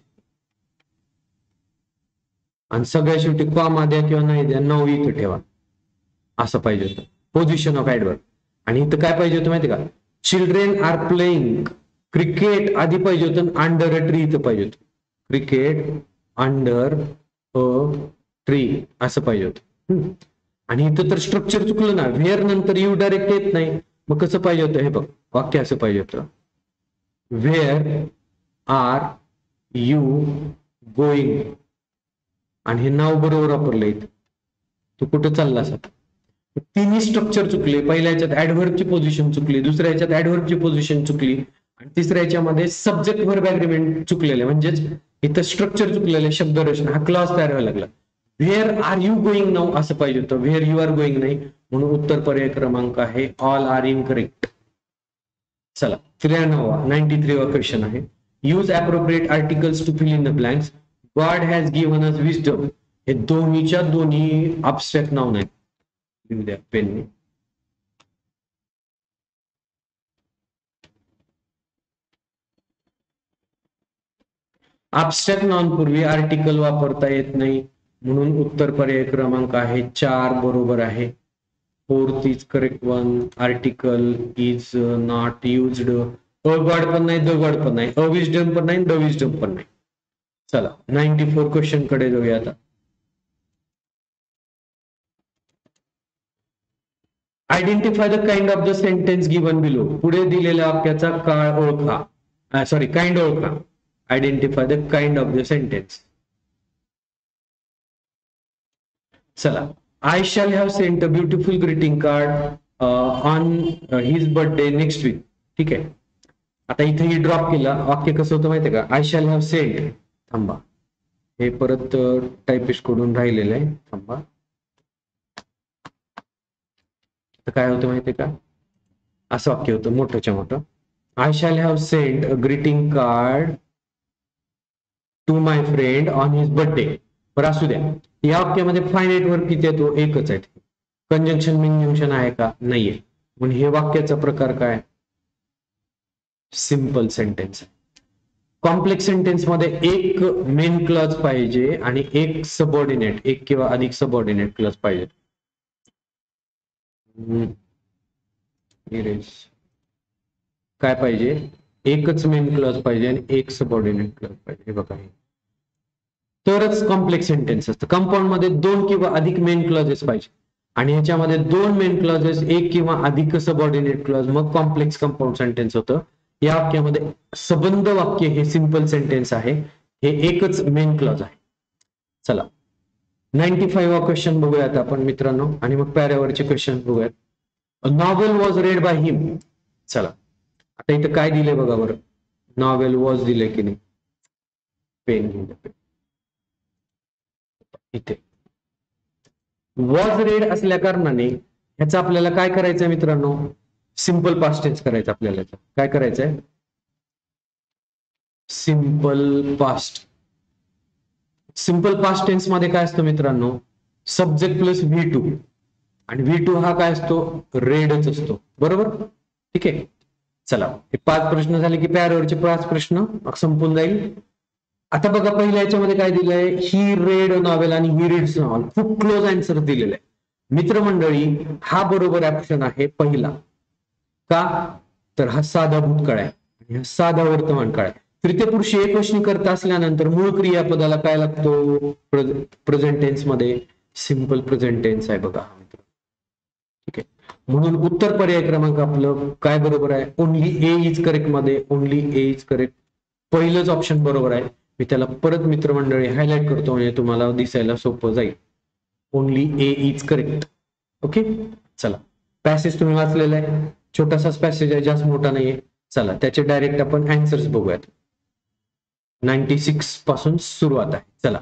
आणि सगळ्या शेवटी कॉमा द्या किंवा नाही द्या, नाव इथं ठेवा, असं पाहिजे होतं. Position of adverb. आणि इथं काय पाहिजे होतं माहिती का, चिल्ड्रेन आर प्लेइंग क्रिकेट आधी पाहिजे होतं, अंडर अ ट्री इथं पाहिजे होतं. क्रिकेट अंडर अ ट्री असं पाहिजे होतं. आणि इथं तर स्ट्रक्चर चुकलं ना, व्हेअर नंतर यू डायरेक्ट येत नाही. मग कसं पाहिजे होतं, हे बघ वाक्य असं पाहिजे होतं, व्हेअर आर यू गोइंग, आणि हे नाव बरोबर वापरलंय. तू कुठं चाललास आता. तिन्ही स्ट्रक्चर चुकले. पहिल्या ह्याच्यात ऍडव्हर्बची पोझिशन चुकली, दुसऱ्या ह्याच्यात ऍडव्हर्बची पोझिशन चुकली, आणि तिसऱ्या ह्याच्यामध्ये सब्जेक्ट व्हर्ब अग्रीमेंट चुकलेले. म्हणजेच इथं स्ट्रक्चर चुकलेले, शब्दरचना, हा क्लॉज तयार व्हायला लागला. Where are you going now असं पाहिजे होतं, व्हेअर यू आर गोइंग नाही. म्हणून उत्तर पर्याय क्रमांक आहे ऑल आर इनकरेक्ट. चला त्र्याण्णवा नाईन्टी थ्री वा क्वेश्चन आहे. Use appropriate articles to fill in the blanks. God has given us wisdom. हे दोन्हीच्या दोन्ही अब्स्ट्रॅक्ट नाउन आहेत. लिहू द्या पेनने. अब्स्ट्रॅक्ट नाउन पूर्वी आर्टिकल वापरता येत नाही, म्हणून उत्तर पर्याय क्रमांक आहे चार बरोबर आहे. Fourth is correct one. Article is not used. A God पण नाही, द गॉड पण नाही, अविजडम पण नाही, द विजडम पण नाही. चला नाईन्टी फोर क्वेश्चन कडे जाऊया आता. Identify the kind of the sentence given below. पुढे दिलेल्या वाक्याचा काळ ओळखा, सॉरी काइंड ओळखा. Identify the kind of the sentence. चला, I shall have sent a beautiful greeting card on his birthday next week. ठीक आहे, आता इथे ही ड्रॉप केला. वाक्य कसं होतं माहितीये का, आय शॅल हॅव सेंट. थांबा, हे परत टायपिस्ट कडून राहिलेलं आहे. थांबा, काय होतं माहितीये का, असं वाक्य होतं मोठंच्या मोठं, I shall have sent a greeting card to my friend on his birthday. बरं असू द्या. या वाक्यामध्ये फायनाइट वर्ब किती येतो, एकच आहे. कंजंक्शन मिनजंक्शन आहे का, नाहीये. म्हणून हे वाक्याचा प्रकार काय, सिंपल सेंटेन्स. कॉम्प्लेक्स सेंटेन्स मध्ये एक मेन क्लॉज पाहिजे आणि एक सबऑर्डिनेट, एक किंवा अधिक सबऑर्डिनेट क्लॉज पाहिजे. काय पाहिजे, एकच मेन क्लॉज पाहिजे आणि एक सबऑर्डिनेट क्लॉज पाहिजे. हे बघा, तरच कॉम्प्लेक्स सेंटेन्स असतं. कंपाऊंड मध्ये दोन किंवा अधिक मेन क्लॉजेस पाहिजे, आणि ह्याच्यामध्ये दोन मेन क्लॉजेस, एक किंवा अधिक सबऑर्डिनेट क्लॉज, मग कॉम्प्लेक्स कंपाऊंड सेंटेन्स होतं. या वाक्यामध्ये संबंध वाक्य हे सिंपल सेंटेन्स आहे, हे एकच मेन क्लॉज आहे. चला नाईन्टी फाईव्ह क्वेश्चन बघूयात आपण मित्रांनो, आणि मग पॅरावरचे क्वेश्चन बघूयात. Novel was read by him. चला आता इथं काय दिलंय बघा बरं, नॉवेल वॉज दिले की नाही. पेन घेऊन इथे वॉज रेड असल्या कारणाने ह्याचं आपल्याला काय करायचंय मित्रांनो, सिंपल पास्ट टेन्स करायचं. आपल्याला काय करायचंय, simple past. Simple past tense मध्ये काय असतं मित्रांनो, सब्जेक्ट प्लस व्ही टू, आणि व्ही टू हा काय असतो, रेडच असतो. बरोबर, ठीक आहे. चला हे पाच प्रश्न झाले की पॅरावरचे पाच प्रश्न संपून जाईल. आता बघा पहिल्या याच्यामध्ये काय दिलंय, ही रेड नॉवेल आणि ही रीड्स नॉवेल. खूप क्लोज आन्सर दिलेलं आहे मित्रमंडळी. हा बरोबर ऑप्शन आहे पहिला. का तर हा साधा भूतकाळ आहे. आणि साधा वर्तमान काळ. तृतीय पुरुष एकवचनी करता असल्यानंतर मूळ क्रियापदाला काय लागतो प्रेझेंट टेन्स मध्ये? सिंपल प्रेझेंट टेन्स आहे बघा. ठीक आहे, म्हणून उत्तर पर्याय क्रमांक आपलं काय बरोबर आहे? ओनली ए इज करेक्ट मध्ये ओनली ए इज करेक्ट. पहिलंच ऑप्शन बरोबर आहे. मी त्याला परत मित्रमंडळी हायलाइट करतो म्हणजे तुम्हाला दिसायला सोपं जाईल. Only A is correct. Okay, चला पॅसेज तुम्ही वाचलेला आहे, छोटासाच पॅसेज आहे, जास्त मोठा नाहीये. चला त्याचे डायरेक्ट आपण आन्सर्स बघूयात. नाईन्टी सिक्स पासून सुरुवात आहे. चला,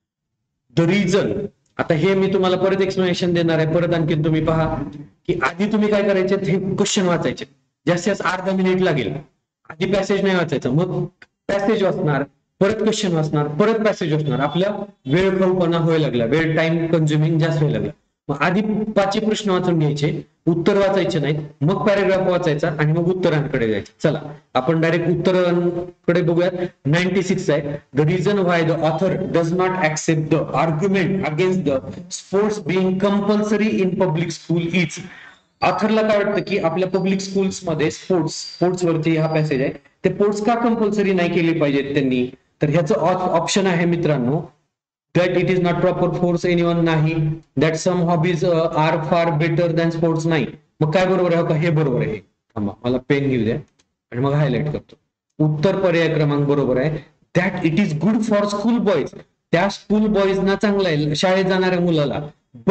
द रिझन. आता हे मी तुम्हाला परत एक्सप्लेनेशन देणार आहे. परत आणखी तुम्ही पहा की आधी तुम्ही काय करायचे, हे क्वेश्चन वाचायचे. जास्तीत जास्त अर्धा मिनिट लागेल. आधी पॅसेज नाही वाचायचं, मग पॅसेज वाचणार, परत क्वेश्चन वाचणार, परत पॅसेज वाचणार. आपल्या वेळ खाऊपणा व्हायला लागला, वेळ टाइम कन्झ्युमिंग जास्त व्हायला लागला. मग आधी पाचही प्रश्न वाचून घ्यायचे, उत्तर वाचायचे नाहीत, मग पॅरेग्राफ वाचायचा आणि मग उत्तरांकडे जायचं. चला आपण डायरेक्ट उत्तरांकडे बघूयात. नाईन्टी सिक्स आहे. The reason why the author does not accept the argument against the sports being compulsory in public school is. ऑथरला काय वाटतं की आपल्या पब्लिक स्कूल्स मध्ये स्पोर्ट्स स्पोर्ट्स वरती हा पॅसेज आहे, ते स्पोर्ट्स का कंपल्सरी नाही केली पाहिजेत त्यांनी? तर ह्याचं ऑप्शन आहे मित्रांनो, that it is not proper force anyone नाही, that some hobbies uh, are far better than sports नाही. मग काय बरोबर आहे का? हे बरोबर आहे. थांबा मला पेन घेऊ द्या आणि मग हायलाइट करतो. उत्तर पर्याय क्रमांक बरोबर आहे. That it is good for school boys. त्या स्कूल बॉयज ना चांगलं आहे, शाळेत जाणाऱ्या मुलाला.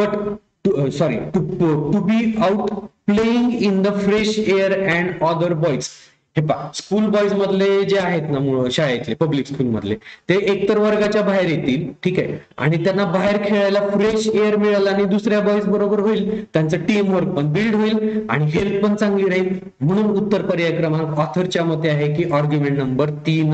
But sorry to to be out playing in the fresh air and other boys. हे पहा, स्कूल बॉयज मधले जे आहेत ना मुळ शाळेतले पब्लिक स्कूल मधले, ते एकतर वर्गाच्या बाहेर येतील, ठीक आहे, आणि त्यांना बाहेर खेळायला फ्रेश एअर मिळेल आणि दुसऱ्या बॉयज बरोबर होईल, त्यांचं टीम वर्क पण बिल्ड होईल आणि हेल्थ पण चांगली राहील. म्हणून उत्तर पर्याय क्रमांक ऑथरच्या मते आहे की आर्ग्युमेंट नंबर तीन.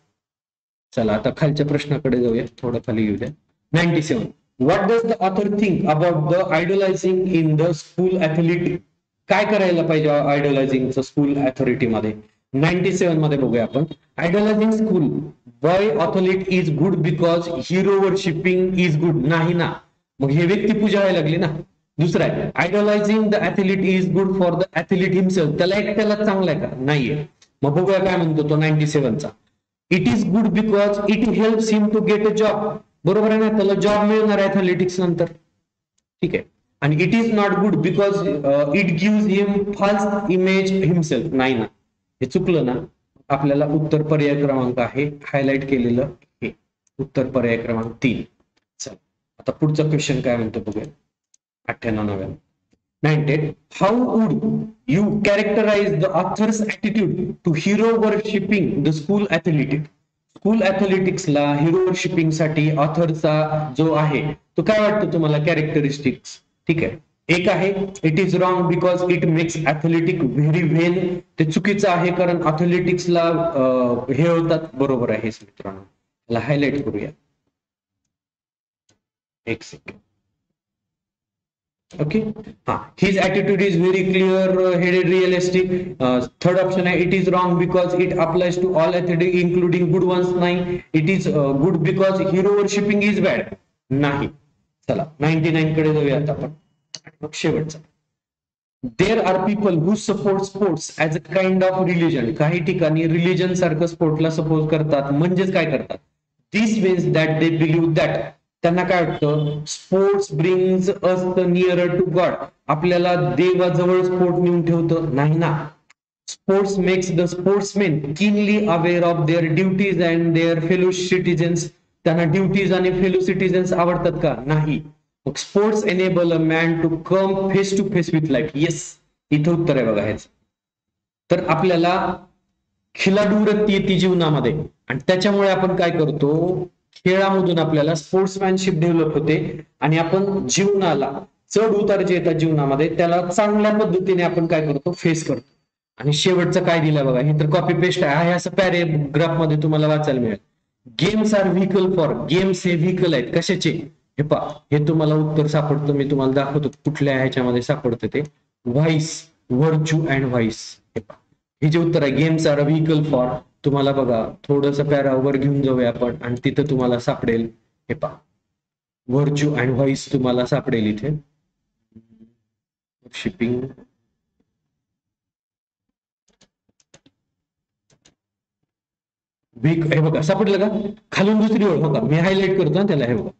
चला आता खालच्या प्रश्नाकडे जाऊया, थोडं खाली घेऊ द्या. Ninety seven. What does the author think about the idealizing in the school athletic. काय करायला पाहिजे आयडलायझिंगचं स्कूल अथॉरिटी मध्ये? नाईन्टी सेव्हन मध्ये बघूया आपण. Idealizing school boy athlete is good because hero worshipping is good नाही ना, मग हे व्यक्ती पूजा व्हायला लागली ना. दुसरा आहे idealizing the athlete is good for the athlete himself. त्याला एकट्याला चांगला आहे का? नाहीये. मग बघूया काय म्हणतो तो नाईन्टी सेव्हनचा. It is good because it helps him to get a job. बरोबर आहे ना, त्याला जॉब मिळणार आहे ऍथलेटिक्स नंतर, ठीक आहे. आणि it is not good because it gives him false image himself. नाही ना, हे चुकलं ना. आपल्याला उत्तर पर्याय क्रमांक आहे हायलाइट केलेलं हे उत्तर पर्याय क्रमांक तीन. चल आता पुढचा क्वेश्चन काय म्हणतो बघूया. अठ्ठ्याण्णव नव्याण्णव. Ninety eight. How would you characterize the author's attitude to hero worshipping the school athletic. School ऍथलेटिक्सला हिरो वर्शिपिंग साठी ऑथरचा जो आहे तो काय वाटतं तुम्हाला कॅरेक्टरिस्टिक्स? ठीक आहे, एक आहे it is wrong because it makes athletic very well. ते चुकीचं आहे कारण ऍथलेटिक्सला हे होतात. बरोबर आहे मित्रांनो, त्याला हायलाइट करूया एक सेकंड. ओके, हा. His attitude is very clear headed realistic. Third option आहे it is wrong because it applies to all athletic including good ones. नाही. It is good because hero worshipping is bad. नाही. चला ninety nine कडे जाऊया आता आपण. मग शेवटचा. There are people who support sports as a kind of religion. काही ठिकाणी रिलिजन सारखं स्पोर्टला सपोर्ट करतात. म्हणजेच काय करतात? This means that they believe that. त्यांना काय वाटतं? Sports brings us the nearer to God. आपल्याला देवाजवळ स्पोर्ट नेऊन ठेवतं. नाही ना. Sports makes the sportsmen keenly aware of their duties and their fellow citizens. त्यांना ड्युटीज आणि फेलो सिटीजन्स आवडतात का? नाही. Sports enable a man to come face to face with life. Yes, इथं उत्तर आहे बघा ह्याचं. तर आपल्याला खिलाडू वृत्ती येते जीवनामध्ये आणि त्याच्यामुळे आपण काय करतो? खेळामधून आपल्याला स्पोर्ट्समॅनशिप डेव्हलप होते आणि आपण जीवनाला चढ उतार जे येतात जीवनामध्ये त्याला चांगल्या पद्धतीने आपण काय करतो? फेस करतो. आणि शेवटचं काय दिलं बघा, हे तर कॉपी पेस्ट आहे, असं पॅरेग्राफ मध्ये तुम्हाला वाचायला मिळेल. Games are vehicle for. Games हे व्हेकल आहेत कशाचे? हे पहा, हे तुम्हाला उत्तर सापडतं. मी तुम्हाला दाखवतो कुठल्या ह्याच्यामध्ये सापडतं ते. Vice, virtue and vice. हे पहा, हे जे उत्तर आहे games are a vehicle for. तुम्हाला बघा थोडस पॅरावर घेऊन जाऊया आपण आणि तिथं तुम्हाला सापडेल. हे पहा, व्हर्च्यू अँड व्हाईस तुम्हाला सापडेल इथे. शिपिंग हे बघा सापडलं का? खालून दुसरी ओळ बघा, मी हायलाइट करतो ना त्याला, हे बघा,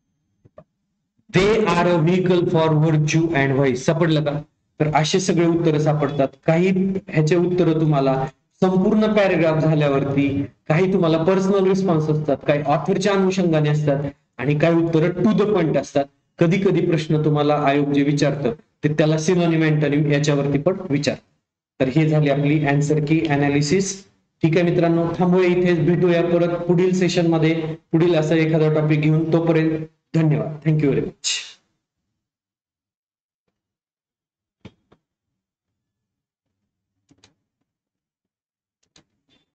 they are a vehicle for virtue and vice. सापडलं का? तर असे सगळे उत्तर सापडतात. काही ह्याचे उत्तर तुम्हाला संपूर्ण पॅरेग्राफ झाल्यावरती, काही तुम्हाला पर्सनल रिस्पॉन्स असतात, काही ऑथरच्या अनुषंगाने असतात आणि काही उत्तर टू द पॉइंट असतात. कधी कधी प्रश्न तुम्हाला आयोग जे विचारतं ते त्याला सिनोनिम अँटोनिम याच्यावरती पण विचार. तर हे झाली आपली अँसर की अनालिसिस. ठीक आहे मित्रांनो, थांबूया इथेच, भेटूया परत पुढील सेशन मध्ये पुढील असा एखादा टॉपिक घेऊन. तोपर्यंत धन्यवाद. Thank you very much.